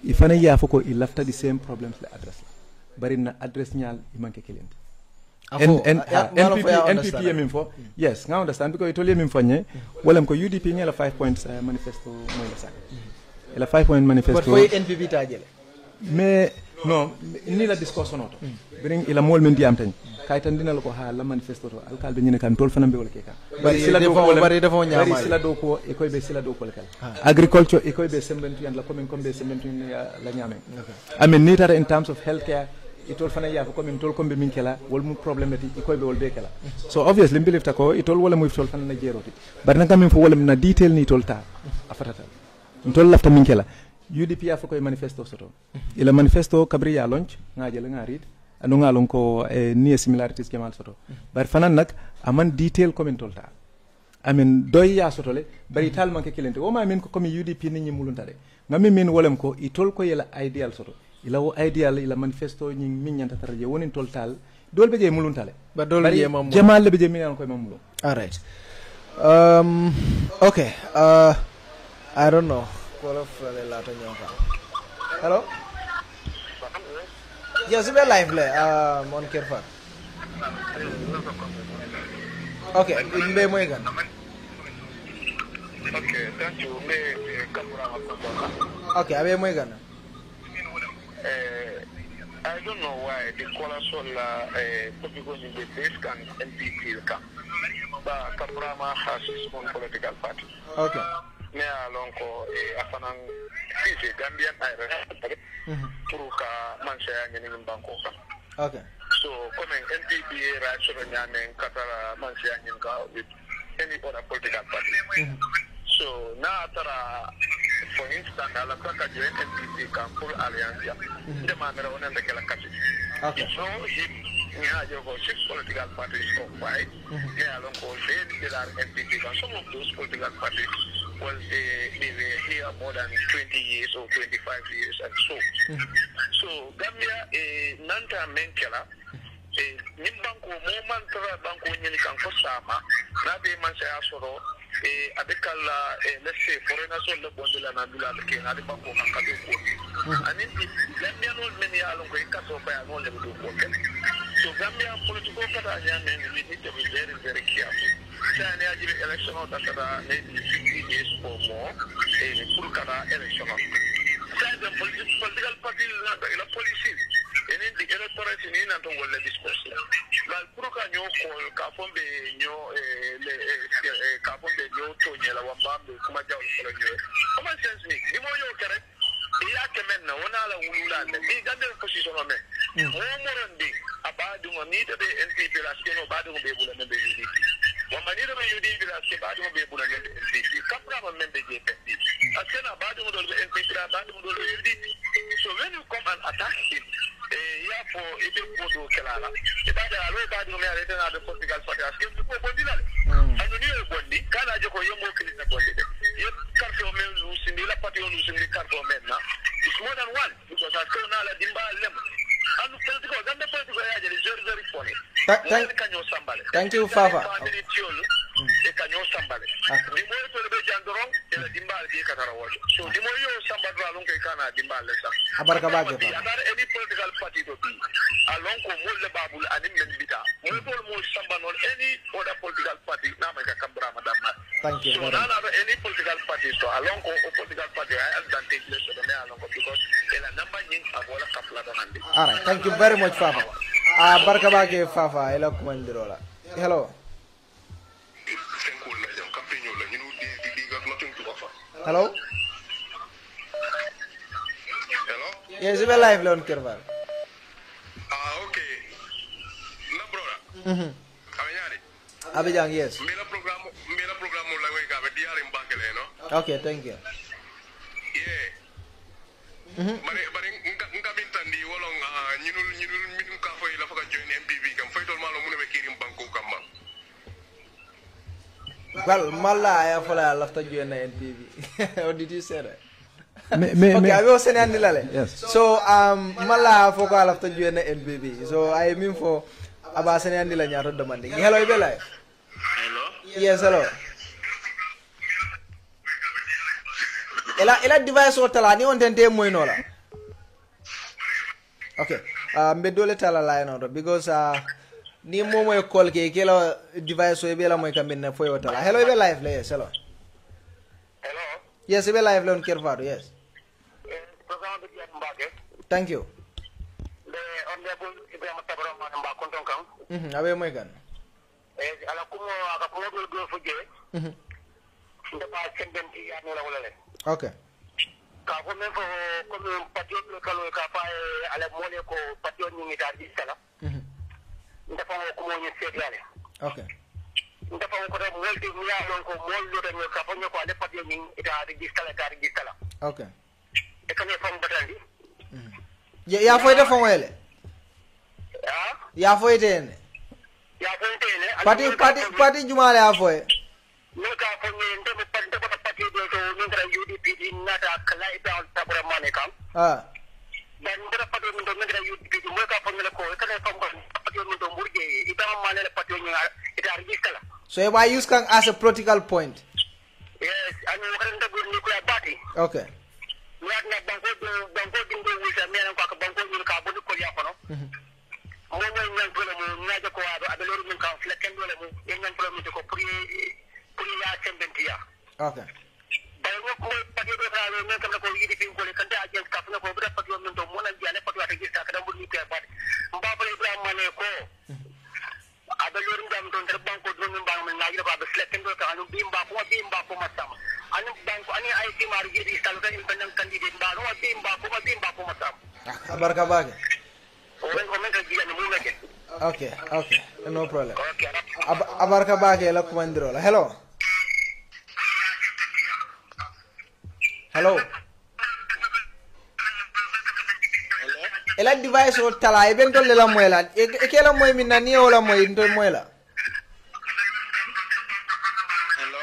i fana ya fo ko i lafta the same problems le address la bari na address nyal i manke kelente en en N P P N P P min fo yes nga understand because it only min fo nye walam ko U D P ngela five points uh, manifesto moy la sak ela five point manifesto but foy N P P tajele mais non ni la discussion oto bring ila mol men diam tan kay tan dinal ko ha la manifesto to alkal be nyine kan tol fana be wala ke kan bari sila do ko bari defo nyama bari sila do ko e koy be sila do ko kal agriculture e koy be sembentu yan la commune comme be sembentu la nyame amen ni tara in terms of healthcare itol fana ya ko comme tol kombe min kala wol mu problème ti e koy be wol be kala so obviously mbilif ta ko itol wala mu tol fana na jeroti bari na kam fo wala na detail ni tol ta afatata tol lafta min kala U D P a koy manifesto soto ila manifesto kabri ya launch ngajele ngarit anu ngalon ko e ni similarities kemal soto bar fanan nak aman detail comment tolta amen doy ya soto le bari tal man ke kilente o ma min ko comme U D P ni nyi muluntare ngami min wolem ko itol ko yela ideal soto ila wo ideal ila manifesto nyi min nyanta taraje wonin toltal dol be je muluntale ba dol be mam jamal be je min ko mamulu all right um okay uh I don't know hello yes we are live le um on Kerfat okay mbe moy gan okay thank you me kamura okay abe moy gan eh I don't know why the caller sola eh topic in the base can N P P ka ba Kabrama has his own political party okay me alon ko e afanan sisi Gambian Irish pour ka manche ya ngene banko ka okay so comme N P P ra so nyame katara manche ya ngene ka with any other political party mm-hmm. So na tara for instance ala ka join N P P ka pour alliance ya de manera onen de kala kasi okay so him nya jo go six political parties of five ne alon ko said there are N P P ka some of those political parties was uh, they were here more than twenty years or twenty-five years and so. Mm-hmm. So Gambia eh nanta menkela eh nimbanko mo mantra banko nyini kan ko sama na be man sa asoro eh abekala eh let's say foreigner so le bondela na dula ke na de banko kan ka do ko ani Gambia no meni alon ko ikaso pa no le do ko so Gambia political kata nyame we need to be very very careful. Then I give election of that maybe fifty days or more in Purkana election. Then the political party in a policy and in the electorate in and all the discussion. Like Purkano call Kafombe, no Kafombe, no Tonya, Wambam, Kumaja, common sense me. The more you're correct, the Yakemen, one other Wulan, the Gandhi position on me. More than the Abadu, neither the N P P, Laskin, or Badu, be able to be unity. Wamanira U D P la ke badu be buna ne N P P kapra ma membe je N P P asena badu mo do N P P la badu mo do U D P so when you come and attack him eh ya for ebe ko do kelala e bada alo badu me ale na de political party asken ko bondi la anu ni e bondi kala je ko yemo kili na bondi ye karto me lusindi la party on lusindi karto me na it's more than one because asken na la dimba lem anu political ganda political ya je very very funny. Thank, thank you, Fafa. Abarka baje fa. Any political party to be along ko mo le babul ani men bita. Mo tol mo samba non any other political party na ma ka kambra madam. Thank you. So na na any political party so along ko political party I advantage less than along ko because ela number ning abola kapla donandi. All right, thank you very much, Fafa. Ah, barka bage Fafa ela kumandirola. Hello. Hello. Hello. Yes, we are live on Kerval. Ah, okay. No brother. Mhm. Abijang. Abijang, yes. Mela program, mela program la we ka be diar in bakele no. Okay, thank you. Yeah. Mhm. Bare bare nka bintandi wolong ñinul ñinul minum ka fay la fa join M P P kam fay tol malo mu ne be kirim banko kam ba. Well, malla ya fala lafta join N P P. What did you say that? Me, me, okay, me. I will send Andy Lale. Yes. So, um, malla for call after join N P P. So, I mean for about sending Andy Lale out of demanding. Hello, Ibela. Hello. Yes, hello. Ela ela device or tala ni on tente mo inola. Okay. Uh, mbe dole tala line out because uh, ni momo e call ke kela device so be la moy kambe na foyo tala. Hello, be live le yes, hello. Hello. Yes, be live le on Kerfado, yes. Program bi ya mbake. Thank you. Le honorable Ibrahima Tabara ma mba konton kan. Mhm, abe moy kan. Eh ala kumo aka kumo do go fuje. Mhm. Nda ba sendenti ya no la wala le. Okay. Ka ko men ko ko men patio le kalo ka fa ala mole ko patio ni ngi dar di sala. Mhm. Nda fa ko mo ni set yale. Okay. Nda fa ko re molti mi ya lon ko mol do tan ka fa ko ale patio ni ida di sala ida di sala. Okay. E kan e fam batandi. Ya ya foyde fon wele. Ah? Ya foyde en. Ya ko tene. Pati pati pati jumale ya foy. Ni ka fa ni ndem pante ko patio do to ni dara U D P di nata kala ida tabra mane kam. Ah. Dan ndara patio min do min dara U D P di mo ka fa ngale ko e kan e fam patio min do murje ida mane le patio ni ida di sala. So if I use kan as a political point. Yes, and you can do nuclear party. Okay. Not na banko do banko do wisa mena ko ka banko ni ka bodu ko ya kono. Mhm. Mo mo nyan ko mo nyaje ko ado ado lor min kan flekken do le mo nyan ko mi ko pri pri ya sembentia. Okay. Bayo ko ko pati do ra do men kam ko yidi fin ko le kan ta ajen ka fna ko bra pati min do mo na jale pati wa ta gista ka dam ni ko party. Mba ko Ibrahim mane ko. Ado lor ngam don der banko do min bang min nyaje ko ado flekken do ka anu bimba ko bimba ko masama. Anu banko ani I C mar yidi salga independent candidate ba no bimba ko bimba ko masama. Abarka bage. Oren ko men ka jiya ni mu meke. Okay, okay. No problem. Okay. Ab abarka bage la kumandiro la. Hello. Hello. Ela device o tala e ben tolle la moyla. E ke la moy min na ni o la moy ndo moyla. Hello.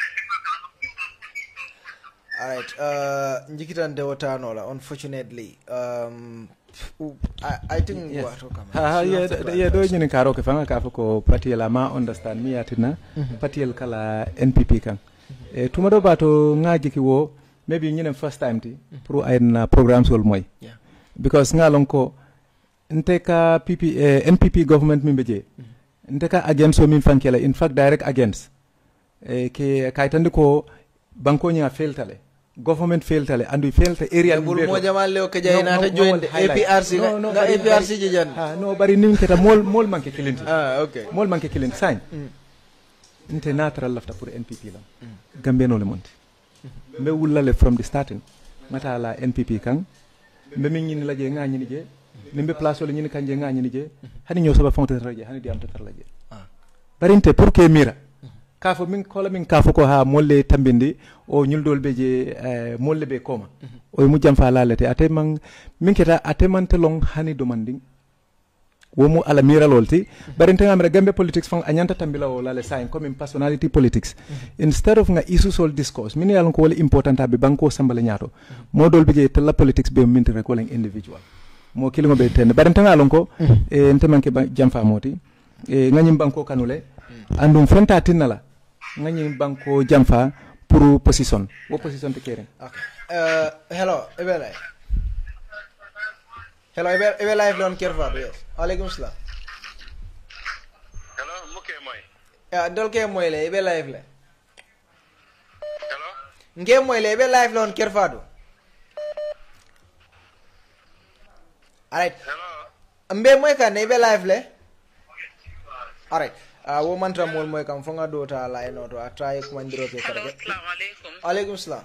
All right. Uh, njikitan de wotano la. Unfortunately, um, I, I think Yes. what okay. ha ha ye ye do nyini karo ke fanga ka fa ko patiel ma understand mi yatina patiel kala N P P kan e tuma do bato ngaji ki wo maybe nyine first time ti pour ay na programme sol moy Yeah. because ngalon ko nte ka P P eh, N P P government mi beje nte ka against so min fankela in fact direct against e ke kaytande ko banko nya feltale government failtale andu felta area Bul mo jamal le ke jay na ta joinde A P R C na A P R C je jan. ha no bari nim keta mol mol manke kilinti Ah, okay. mol manke kilinti sañ nte natural lafta pour N P P la gambe no le monti mbe wulale from the starting mata la N P P kan mbe min ñini laje nga ñini je nimbe place wala ñini kanje nga ñini je hani ñoo saba fonte raje hani di am tatar laje Ah. bari nte pour que mira kafo min kola min kafo ko ha molle tambindi o ñuldol be je eh, molle be koma o mu jam fa lalete ate man min keta ate man telong hani demanding wo mu ala mira lolti bari nte ngamre gambe politics fang anyanta tambila o lale sign comme personality politics instead of nga isu sol discourse min yalon ko wala important be banko sambale ñaato modol be je tella politics be min rek wala individual mo kilimo be ten bari nte ngalon ko e nte man ke jam fa moti e nganyim banko kanule andum fenta tinala nganyim banko jam fa pour position wo position te kere Okay. Uh, hello, ebe live. Hello, ebe ebe live lon Kerfado, yes. Alaikum salam. Hello, muke moy. Ya dol ke moy le ebe live le. Hello. Nge moy le ebe live lon Kerfado. Alright. Hello. Mbe moy kan ebe live le. Alright. Uh, wo mantra mol moy kam fonga do ta la eno to atray ko mandiro ke Hello, karage. assalamu alaikum. Alaikum salam.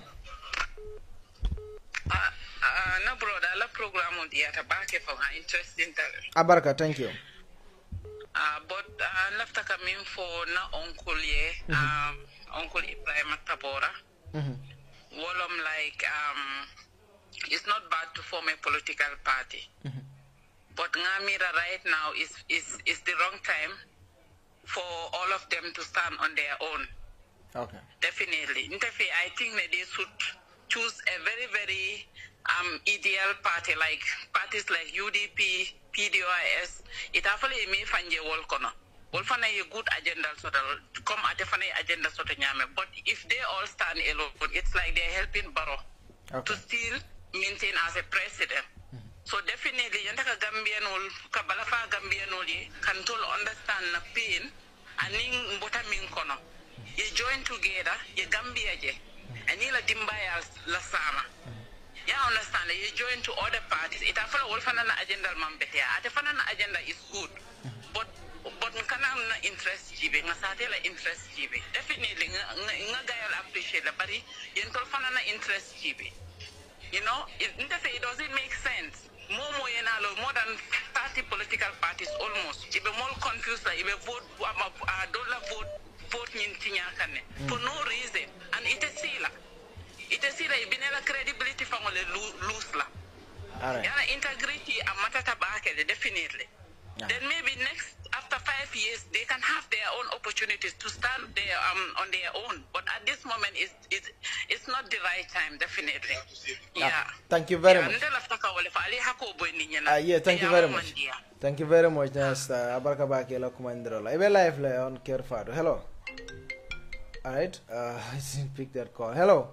Uh, uh, no, brother, la program on the other back for her interesting. Abarka, thank you. Uh, but uh, nafta coming for na uncle ye, um, Uncle Ibrahim Tabora. Mhm. Well, I'm like, um, it's not bad to form a political party. But Ngamira right now is, is, is the wrong time for all of them to stand on their own. Okay. Definitely. Ntefi, I think that they should choose a very, very um, ideal party, like parties like U D P, P D O I S. It actually may find a wall corner. All find a good agenda so that come at a funny agenda so to nyame. But if they all stand alone, it's like they're helping Barrow Okay. to still maintain as a president. So definitely, you take a Gambian or Kabalafa Gambian or can tell understand the pain and in Botamin Kono. You join together, you Gambia, and you la Dimbaya La Sama. You understand, you join to other parties. It a follow all fan agenda, Mambetia. At the fan agenda is good, but but can have no interest, G B, Nasatela interest, G B. Definitely, Nagayal appreciate the body, you don't fan interest, G B. You know, it, it doesn't make sense. More, more, more than thirty political parties almost. If you're more confused, if you vote, uh, dollar vote, vote in Tinyakane for no reason. And it is sila. It is sila. You've been a credibility from all loose la. Yana integrity and matata baake definitely. Yeah. Then maybe next after five years they can have their own opportunities to stand there um on their own. But at this moment it's it's it's not the right time, definitely. Yeah. yeah. Thank you very yeah. much. Uh, yeah, thank you very much. Thank you very much. Nasta abarka baki la kumandrola. Ibe live le on Kerfado. Hello. All right. Uh, I didn't pick that call. Hello.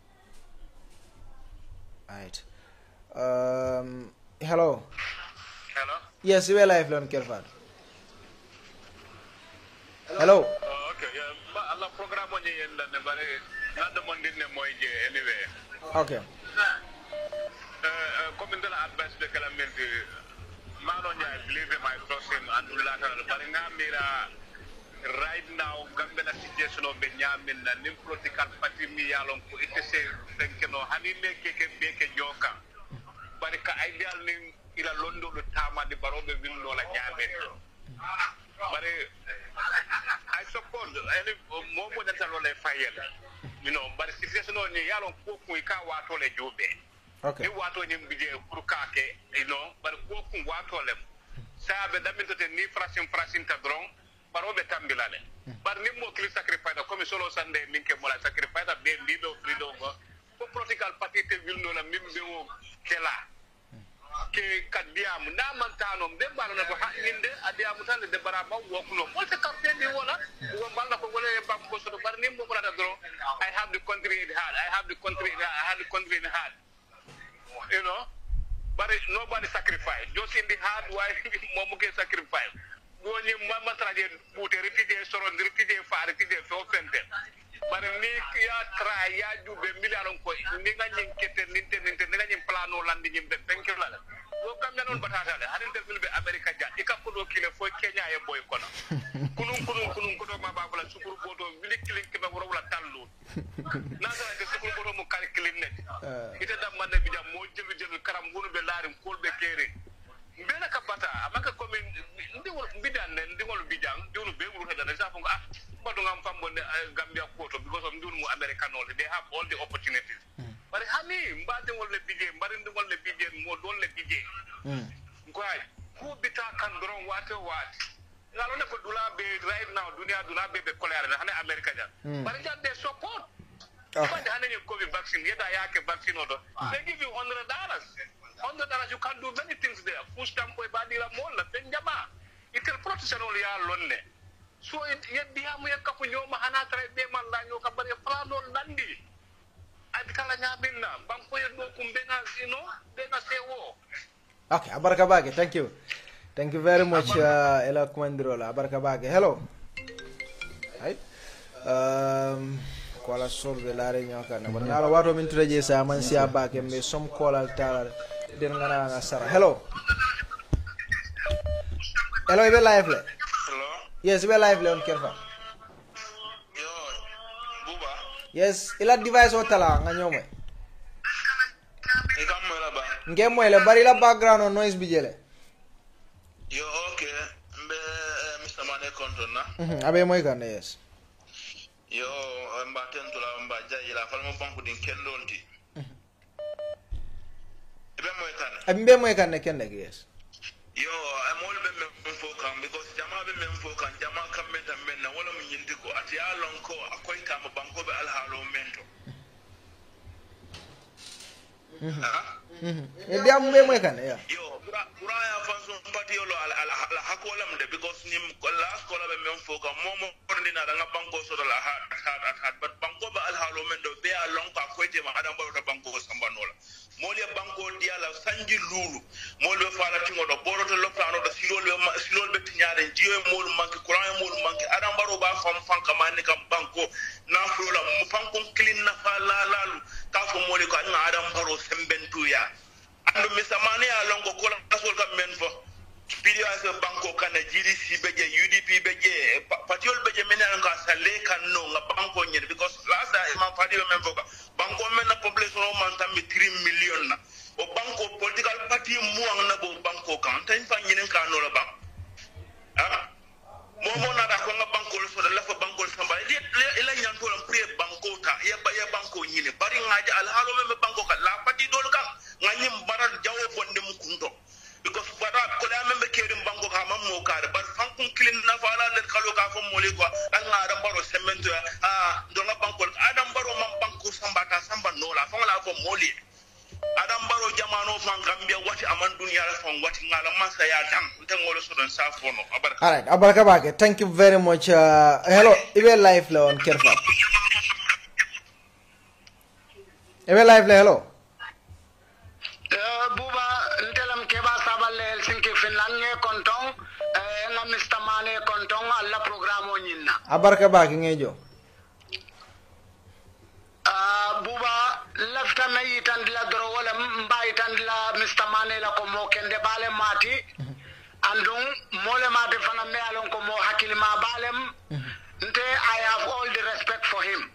All right. Um. Hello. Hello. Yes, we are live on Kerfado. Hello. Oh, okay. Yeah. But Allah program on you and the bare not the Monday moije anyway. Okay. Uh, come in the advice the calamity. Manon, I believe in my trust in Andulata. But right now, Gambela situation of Benjamin and political party me along for it is a thinking of Hanile Keke Beke Joka. But the ideal name in a London the Tama the Barobe will know like Yamin. But I suppose any more than a fire, you know, but the situation on the Yalon Kuka Watole Jobe. Okay. You want to be Kurkake, you know, but Kuku Watolem. Sabe da minto te ni frasin frasin tadron parobe tambilale. But ni mo kli sacrifice comme solo sande minke mo la sacrifice be lido freedom ko political party te vilno la mimbe o kela. Ke kadiam na mantano de barana ko hande adiam tan de baraba wokuno mo te captain ni wala wo balna ko wala bam ko so bar ni mo la dron I have the country in heart I have the country I have the country in heart. You know, but nobody sacrifice. Just in the hard why mom can sacrifice. When you mama traje put a refugee soron refugee far refugee for offense. But ni ya try ya do be million ko ni nga nyin kete ninte ninte ni nga nyin plano landi nyim be thank you la. Wo kam non batata le hadin te vil be America ja ikapulo kile fo Kenya e boy kono. Kunun kunun kunun ko ma babula sukuru boto vili kilin ke be wala tallu. Na sa de sukuru boto mo kal kilin net. Ite da man be jam mo jël jël karam gunu be larim kol be kéré. Mbena ka bata amaka commune ndi wol bidan ndi wol bidang ndi wol be wuro da sa fo ah ko do ngam fambo Gambia koto because of ndun mu American all they have all the opportunities. But hani mbade wol le bidje mbade ndi wol le bidje mo don le bidje. Mm. Gwai ku bita kan dron wato wat. Ngalo ne ko dula be right now dunia dula be be kolere hani America ja. But they support. Okay. But the COVID vaccine, vaccine order, they give you one hundred dollars. one hundred dollars, you can do many things there. Food stamp, it can professional lonely. So it yet the Amuya Capuno, Mahana, Deman, Lano, Cabana, Plano, Landi. I'd call a Yabina, Banco, Kumbena, you know, then I say war. Okay, Abarkabage, thank you. Thank you very much, uh, Ella Kwendrola. Abarkabage, hello. Hi. Um, Kuala solve la reunion kana but ngalo wato min treje sa man sia baake me som kolal tala den ngana nga sara hello hello ibe live le hello yes ibe live le on Kerfa yo buba yes ila device o tala nga nyome ngam mo la ba ngem mo le bari la background on noise bi jele yo okay mbe Mister Mane konton na mhm abe moy kan yes yo mba tentula mba jaji la falmo banku din kendolti ibe moy kan ambe moy kan ne kende yes yo amol be men fokam because jama be men fokam jama kam meta men na wala mun yindi ko ati alon ko akoy kam banko be al halo mento ha mhm e bi ambe moy kan ya yo pura pura ya fanso pati yo al al hakolam de because nim ko la ko la be men fokam momo ordina da nga banko so la hat hat hat but banko be al halo mento be alon ko akoy te ma adam ba banko sambanola mole banko diala sanji lulu mole fala tingo do boroto lopano do silol silol be tinyare jiyo mol manki kuran mol manki adam baro ba fam fam kamane kam banko na frola mu fanko clean na fala lalu ka fo mole ko na adam baro sembentu ya andu misamane ya longo ko la kasol kam men fo P D O I S banko kana G D C beje U D P beje patiol beje mena nga sale kan no nga banko nyer because last time ma patio men foka banko men na population o man tammi three million na o banko political party muang na bo banko kan tan fa nyinen kan no la bank ah mo mo na da ko nga banko so da la fa banko samba ila nyan to lam pre banko ta ya ba ya banko nyine bari ngaji al halo men banko ka la party dol kan nganyim baral jawo bonde mu kunto because bada ko da membe kerim bango ka mammo kare bar fankun kilin na fala le kalo ka fo mole ko an na adam baro semento ah do nga banko adam baro mam banko sambata samba no la fo la fo mole adam baro jamano fan gambia wati aman dunya la fon wati ngala masa ya dam tan ngolo so don sa fo no abarka all right abarka bake thank you very much uh, hello ibe live la on Kerfa ibe live la hello Uh, buba ntelam keba sabal Helsinki Finland nge kontong eh, nga Mister Mane kontong alla programo nyinna abarka baki ngejo uh, buba lafta me yitandila doro wala mba yitandila Mister Mane la ko mo kende bale mati andung mole mati fana me alon ko mo hakilima balem nte I have all the respect for him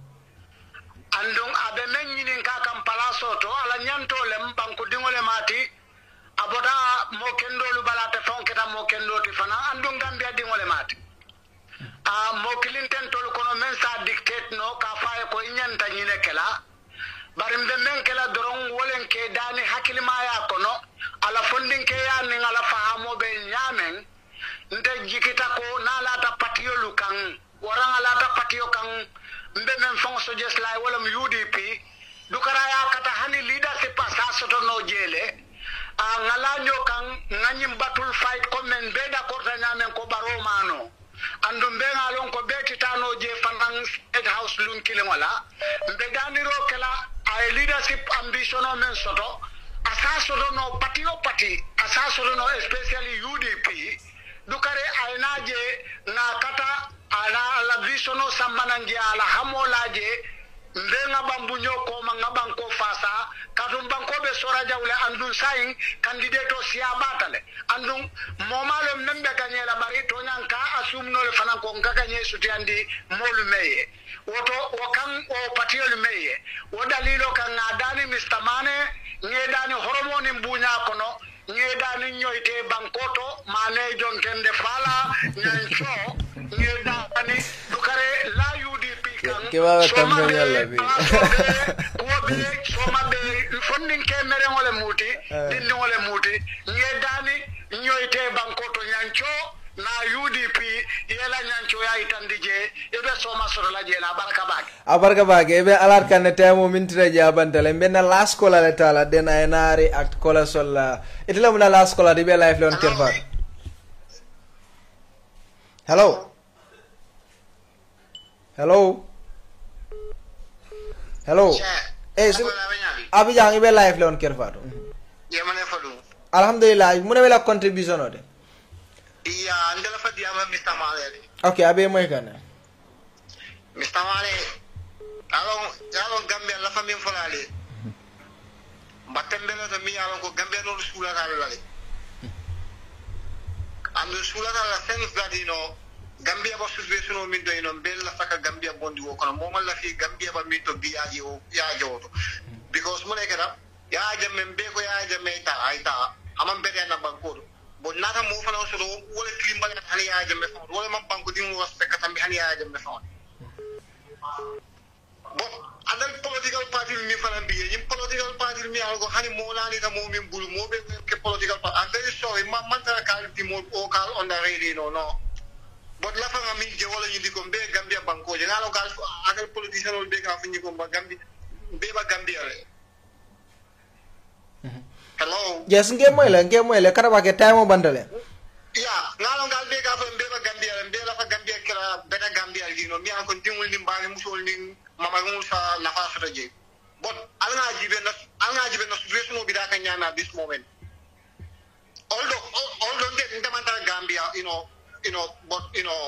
andung abe men nyinin ka kam palaso to ala nyanto lem banku dingole mati abota mo kendo lu balate fonketa mo kendo ti fana andung gambia dingole mati a mo kilinten tol kono men sa dictate no ka faye ko nyanta nyine kala bari mbe men kala doron wolen ke dani hakilima ya kono ala fondin ke ya ni ala fahamo be nyamen nte jikita ko na lata patiyo lukan waranga lata patiyo kan mbe men fonso just like walam U D P dukara ya kata hani leadership asa to no jele a ngalanyo kan nganyim battle fight ko men be da ko tanyamen ko baromano andu mbe ngalon ko beti tano je fanang state house lun kilin wala mbe ganiro kala a leadership ambition o men soto asa soto no patio party asa soto no especially U D P dukare ainaje na kata ala la visiono sambanangi ala hamolaje ndenga bambunyo ko manga banko fasa kadum banko be sora jawle andun sayin candidate o siya batale andun momalo membe ganyela bari to nyanka asum no le fana ko ngaka nye suti andi molu meye woto wakan o patiol meye o dalilo kan adani Mister Mane ngedani hormoni mbunya kono ngedani nyoite bankoto mane jonkende fala nyancho ngedani dukare la U D P kan ke wa tambe yalla bi ko be soma be funding ke mere ngole muti dindi ngole muti ngedani nyoite bankoto nyancho na U D P yela nyancho ya itandije ebe soma soro la jela baraka bage abarka bage ebe alar kan temo mintire jabantale benna last kola le tala den aynari act kola solla itla muna last kola dibe life lon Kerfa hello hello hello eh sim abijang ibe live lon Kerfa yemane fadu alhamdulillah muna wela contribution ode iya andala fadi ama Mister Mane okay abe moy kana Mister Mane alon alon Gambia la famille folale batembele to mi alon ko Gambia no sula kala lale and sula kala sense that you know Gambia ba situation o min do ino bella saka Gambia bondi wo kono momal la fi Gambia ba mi to biyaji o yaaji o because mo nekata yaaje men be ko yaaje me ta ayta amam bere na banko bon nata mo fana so wala klimbal hani yaaje me fon wala mam banko di mo respect tambi hani yaaje me fon bon adal political party mi fana bi yim political party mi algo hani mo lani ta mo min bulu mo be ke political party and very sorry ma man ta kal di mo o kal on the radio no no but la fanga mi je wala yindi ko be Gambia banko je ngalo gal akal politician ol be ka fini ko ba Gambia be ba Gambia le hello yes nge moy la nge moy la karaba ke taymo bandale ya ngalo gal be ka fa be ba Gambia be la fa Gambia kala beta Gambia gi no mi an ko dimul ni mbali musol ni mama ngul sa la fa fa je but alanga jibe na alanga jibe na situation bi da ka nyana at this moment although although the Tamanta Gambia you know you know but you know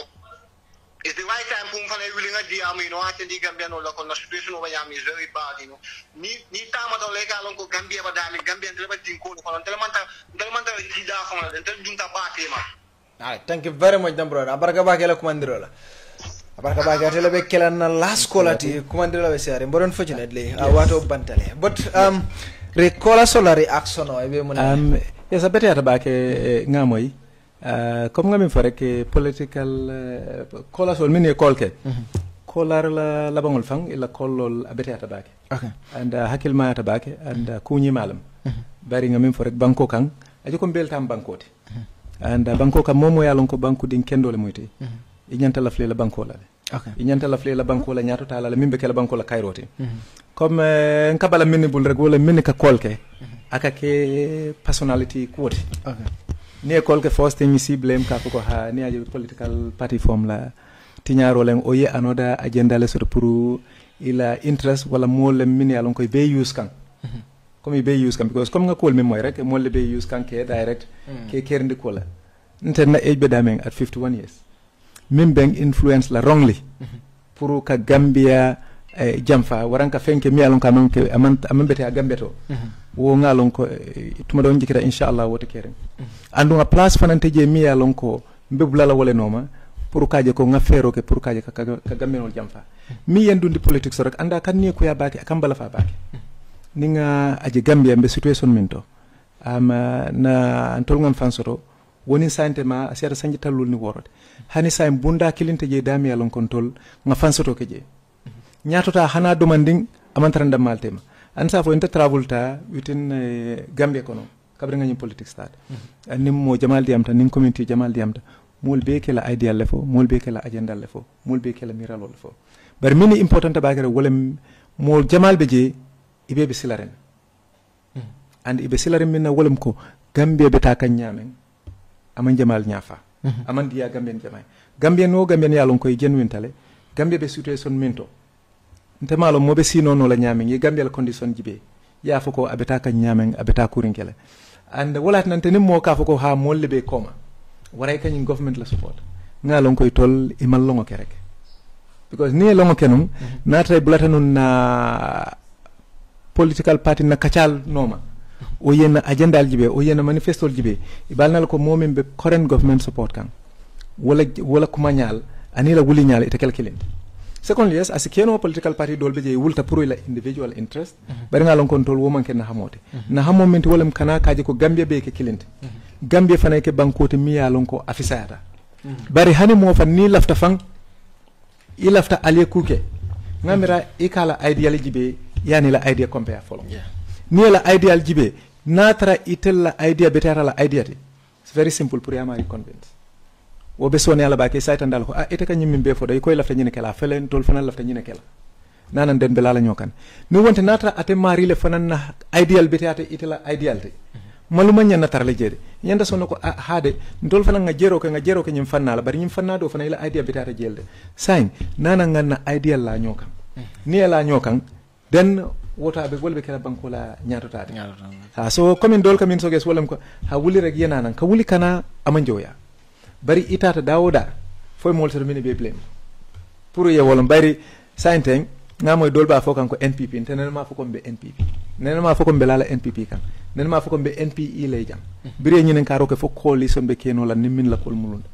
it's the right time for me willing a dia you know I think the Gambia no local situation over yam is very bad you know ni ni tama to lega lon ko Gambia ba dami Gambia ndele ba tinko ko non Tamanta Tamanta hida ko non ndele junta ba tema. All right, thank you very much dan brother abarka ba kala kumandiro la abarka ba kala be kala na last quality kumandiro be sare but unfortunately uh, wato bantale but um recola solari action o be mun um yes abete ata ba ke ngamoy Uh, comme nga min fa rek political uh, kola sol min e kolke mm-hmm. kolar la labangol fang ila kollol abete ata bake okay and uh, hakil ma ata bake and uh, kunyi malam mm-hmm. bari nga min fa rek banko kan aji ko beltam bankoti mm-hmm. and uh, banko kam momo yalon ko banku din kendole moyti mm-hmm. i nyanta la fle la banko la okay i nyanta la fle la banko la nyaato tala la mimbe kala banko la kayroti mm-hmm. comme uh, nkabala min bul rek wala min ka kolke mm-hmm. aka ke personality quote okay ni école ke first thing si blame ka ko ha ni aje political party form la tiñaro len o ye anoda agenda le sur pour ila interest wala mo le min yalon koy be use kan mm-hmm. comme be use kan because comme nga kol mi moy rek mo le be use kan ke direct mm-hmm. ke kerndi ko la nte na age be damen at fifty-one years min ben influence la wrongly mm-hmm. pour ka Gambia eh, jamfa waranka fenke mi yalon ka man ke aman amambete a Gambia to mm-hmm. wo ngalon ko tuma don jikira inshallah wote keren mm-hmm. andu nga place fanante je mi yalon ko mbebulala wole noma pour kaje ko ngafero ke pour kaje ka, ka, ka gammenol jamfa mm-hmm. mi yendundi politique so rek anda kan ni ko ya baki akambala fa baki mm-hmm. ninga aje Gambia mbe situation minto am na antol ngam fansoto woni sante ma asiata sanji talul ni worode hani say bunda kilinte je dami yalon kontol nga fansoto ke je mm-hmm. nyatota hana domanding amantaranda maltema ansa fo inta travel ta within uh, Gambia kono kabre ngani politique stade mm-hmm. nim mo jamal diam ta nim community jamal diam ta mol be kala ideal le fo mol be kala agenda le fo mol be kala miral le fo bar mini important ba gere wala mol jamal be je ibe be silaren mm-hmm. and ibe silaren minna wolam ko Gambia be ta kan nyamen aman jamal nyafa mm-hmm. aman dia Gambien jamay Gambien no Gambien yalon koy genuine tale Gambia be situation minto nte malo mobe sino no la nyamen yi Gambia la condition jibe ya foko abeta ka nyamen abeta kurinkele and wala nante nim mo ka foko ha molle be koma waray kany government la support ngalon koy tol e mallongo ke rek because ni longo kenum mm-hmm. nata bulata nun na political party na kachal noma o yena agenda jibe o yena manifesto jibe ibalnal ko momem be current government support kan wala wala kuma nyal ani la wuli nyal ite kelkelin secondly yes as keno political party dolbe je wulta pour la individual interest mm-hmm. bari ngalon control wo man ken na hamote mm-hmm. na hamom menti wolam kana kaje ko Gambia be ke kilinte mm-hmm. Gambia fana ke bankote mi yalon ko afisata mm-hmm. bari hani mo fa ni lafta fang i lafta aliye kuke ngamira mm-hmm. ikala ideal jibe yani la idea compare follow yeah. ni la ideal jibe natra itella idea betara la idea it's very simple pour yamari convince wo be soni ala ba ke saytan dal ko ah ite ka nyimmi be fo day koy lafta nyine kala felen tol fanal lafta nyine kala nanan den be la nyokan ni wonte natra ate mari le fanan na ideal be tata itela ideal te mm-hmm. maluma nyanna tar le jede nyanda sono ko ah hade tol fanan nga jero ko nga jero ko nyim fanna la bari nyim fanna do fanay la ideal be tata jelde sain nanan nganna ideal la nyokan mm-hmm. ni la nyokan den wota be golbe kala banko la nyaato tade ha so comme dol kamin so ges wolam ko ha wuli rek yenanan ka wuli kana amanjoya bari itata dawoda foy molter mini be blame pour ye wolom bari sainteng ngamoy dolba fokan ko N P P tenen ma fokom be N P P nenen ma fokom be lala N P P kan nenen ma fokom be N P E lay jam bire nyinen karo ke fok coalition be keno la nimmin la kol mulunda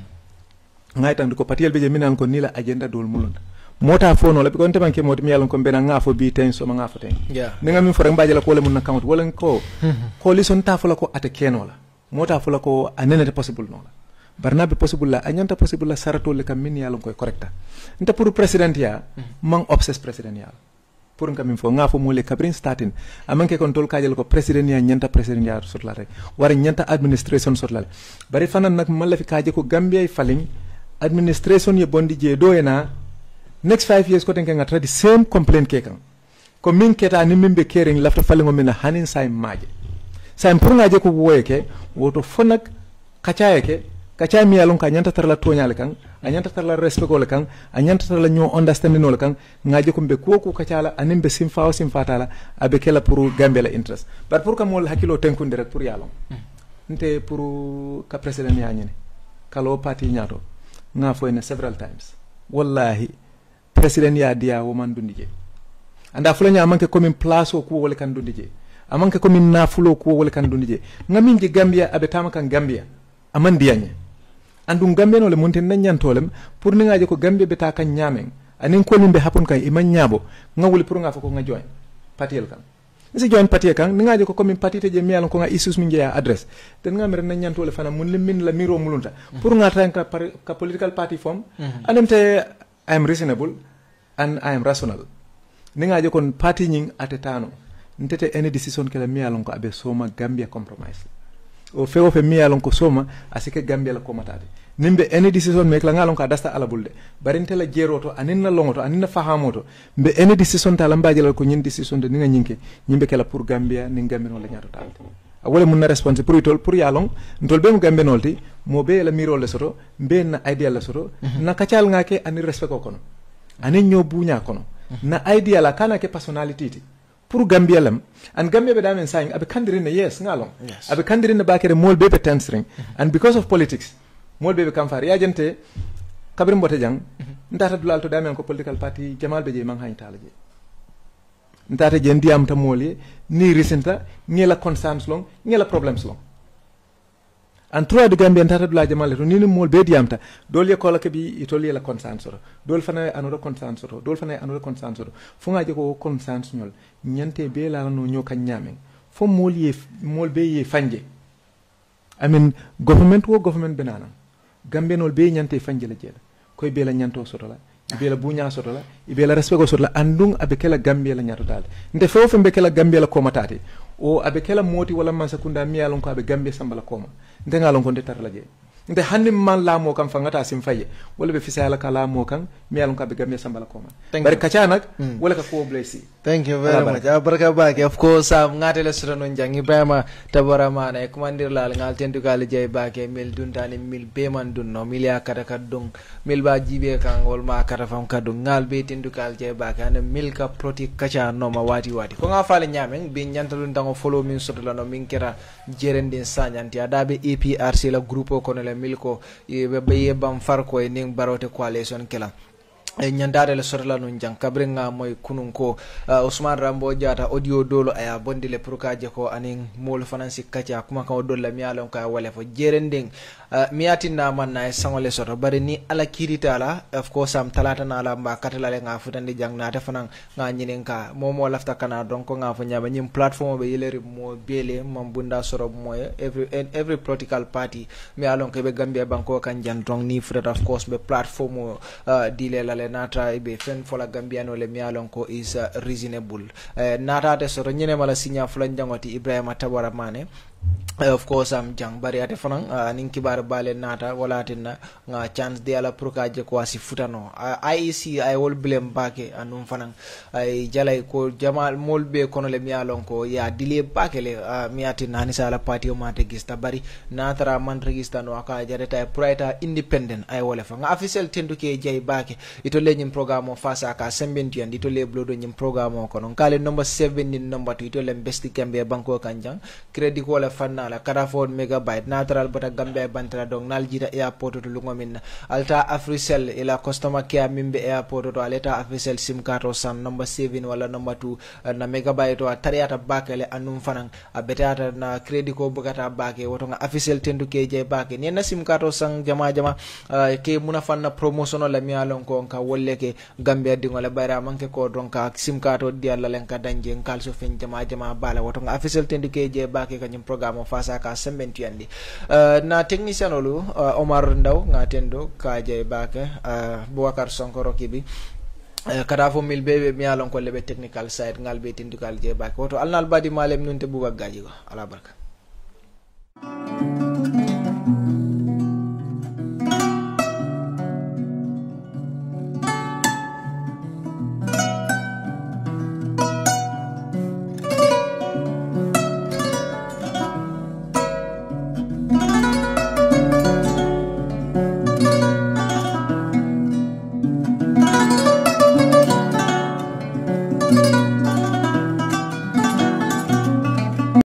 ngay tan ko patiel be je minan ko ni la agenda dol mulunda mota fono la be ko teman ke moti mi yalon ko be na ngafo bi ten so ma ngafo ten yeah nga min fore mbaje la ko le mun na kamot wala ko coalition ta fola ko ate keno la mota fola ko anene possible no la barnabe possible la anyanta possible la sarato le kam min yalon koy correcta nta pour president ya mm-hmm. man obsess president ya pour ngam min fo ngafo mo le kabrin statin amanke kon tol kajel ko president ya nyanta president ya sot la rek war nyanta administration sot la bari fanan nak man la fi kaje ko Gambia ay faling administration ye bondi je doyena next five years ko tenke ngatra di same complaint ke kan ko min keta ni min be kering lafta falingo min hanin say maaje say pour ngaje ko woyeke woto fonak kacaye ke kacha mi yalon ka nyanta tarla toñale kan a nyanta tarla respect le kan a nyanta tarla ñoo understanding le kan ngaje ko be ko ko kacha la anim be sim faaw sim fatala abe kala pour gambe la interest bar pour ka mol hakilo tenkunde rek pour yalon nte pour ka president ya ñene kalo parti ñaato nga fo ne several times wallahi president ya dia wo man dundije anda fulanya amanke comme place o ko wala kan dundije amanke comme nafulo ko wala kan dundije ngamin ji gambia abe tama kan gambia aman dianye andu gambia no le monten nan nyantolem pour ni ngaje ko gambia be ta kan nyamen anin ko limbe hapun kan iman nyabo ngawuli pour nga fa ko nga join patel kan si join patel kan ni ngaje ko comme patite je mialon ko nga isus min je address den nga mer nan nyantole fana mun limmin la miro mulunta pour nga tan ka, ka political party form mm-hmm. anemte I am reasonable and I am rational ni ngaje kon party nying atetano ntete any decision kala mialon ko abe soma gambia compromise o fewo fe miyalon ko soma asike gambia la komatade nimbe any decision make la ngalon ka dasta ala bulde barinte la jeroto aninna longoto aninna fahamoto mbe any decision ta lambaje la ko nyin decision de ninga nyinke nyimbe kala pour gambia ni gambia no la nyato talti wala mun na response pour itol pour yalon ntol be mu gambia nolti mo be la miro le soto be na idea la soto mm-hmm. na kachal ngake ani respect ko kono ani nyo bunya kono mm-hmm. na idea la kana ke personality ti pour gambia lam and gambia be damen saying abe kandirine yes ngalon yes. abe kandirine bakere mol bebe tensring mm-hmm. and because of politics mol bebe kam far ya jente kabir mbote jang mm-hmm. ndata dulal to damen ko political party jamal be je man hañ tala je ndata je ndiam ta molye ni risinta ngela concerns long ngela problems long and throughout the gambia ndata dulal jamal to ni mol be diamta dol ye kola ke bi itol ye la concerns so dol fana anodo concerns so dol fana anodo concerns so fu nga je ko concerns ñol ñante be la no ñoo kan ñamen fo mol ye mol be ye fanje I mean government wo government benana gambe nol be ñante fanje la jela koy be la ñanto soto la be la buña soto la be la respect soto la andung abe kala gambe la ñato dal nde fo fe be kala gambe la koma tati o abe kala moti wala man sakunda mi yalon ko abe gambe sambala koma nde ngalon ko nde tar la je nde hanni man la mo kam fangata sim faye wala be fisala kala mo kan mi yalon ko be gambe sambala koma bari kacha nak mm. wala ka ko blessi thank you very much baraka bake of course am ngate le sura non jangi bama tabara mana e commander lal ngal tendu gal jey bake mil duntani mil be man dunno mil ya kata kadung mil ba jibe kan wol ma kata fam kadung ngal be tendu gal jey bake ane mil ka proti kacha no ma wati wati ko nga fale nyamen be nyantalu ndango follow min soto la no min kera jerendin sanyanti adabe A P R C la groupe ko ne milko be be bam far ko e ning barote coalition kala e nyandare le sorla non jang kabrenga moy kunun ko uh, Ousmane Rambo Diatta audio dolo aya bondile pour ka je ko anin mol fanansi katia kuma ka dolla mi alon ka wala fo jerending uh, mi atinna man na sangole soto bari ni ala kirita la of course am talata na la mba katala le nga futande jang na te fanan nga nyinen ka momo lafta kana donc nga fo nyaba nyim platform be yeleri mo bele mam bunda soro moy every every political party mi alon ke be Gambia banko kan jan donc ni frère of course be platform uh, dile la nata ibe fen fola gambiano le mialon ko is uh, reasonable uh, nata de soro nyene mala sinya fulan jangoti Ibrahima Tabara Mane uh, of course am jang bari ate fanan uh, nin kibar bale nata wala tinna nga chance de ala pour ka je ko asi futano uh, I E C ay wol blem bake anum fanan ay jalay ko jamal molbe kono le mialon ko ya dile bake le uh, miati nani sala party o mate gista bari natara man register no aka jareta prita independent ay wala fa nga official tenduke jay bake ito le nyim programme face aka sembenti and ito le blodo nyim programme ko non kale number seven ni number two ito le besti Gambia banko kanjang credit ko la fanna la carafone megabyte natural bata Gambia bantara donc nal jita airport to lungo min alta Africell ila customer care mimbe airport to aleta Africell sim card o san number seven wala number two uh, na megabyte o tariata bakale anum fanan a betata na credit ko bugata bake woto nga Africell tenduke jay bake ni na sim card o san jama jama uh, ke muna fanna promotion la mi alon ko ka wolle ke Gambia dingole bayra manke ko donc sim card o di alla len ka danje kalso fen jama jama bala woto nga Africell tenduke jay bake kanyum programme face aka sembenti andi uh, na technicien olu uh, Omar Ndaw nga tendo ka jay bake uh, Boubacar Sonkoro kibi uh, kada fo mil bebe mi alon ko lebe technical side ngal be tindukal jay bake woto alnal badi malem nunte buga gaji ko ala barka Thank you.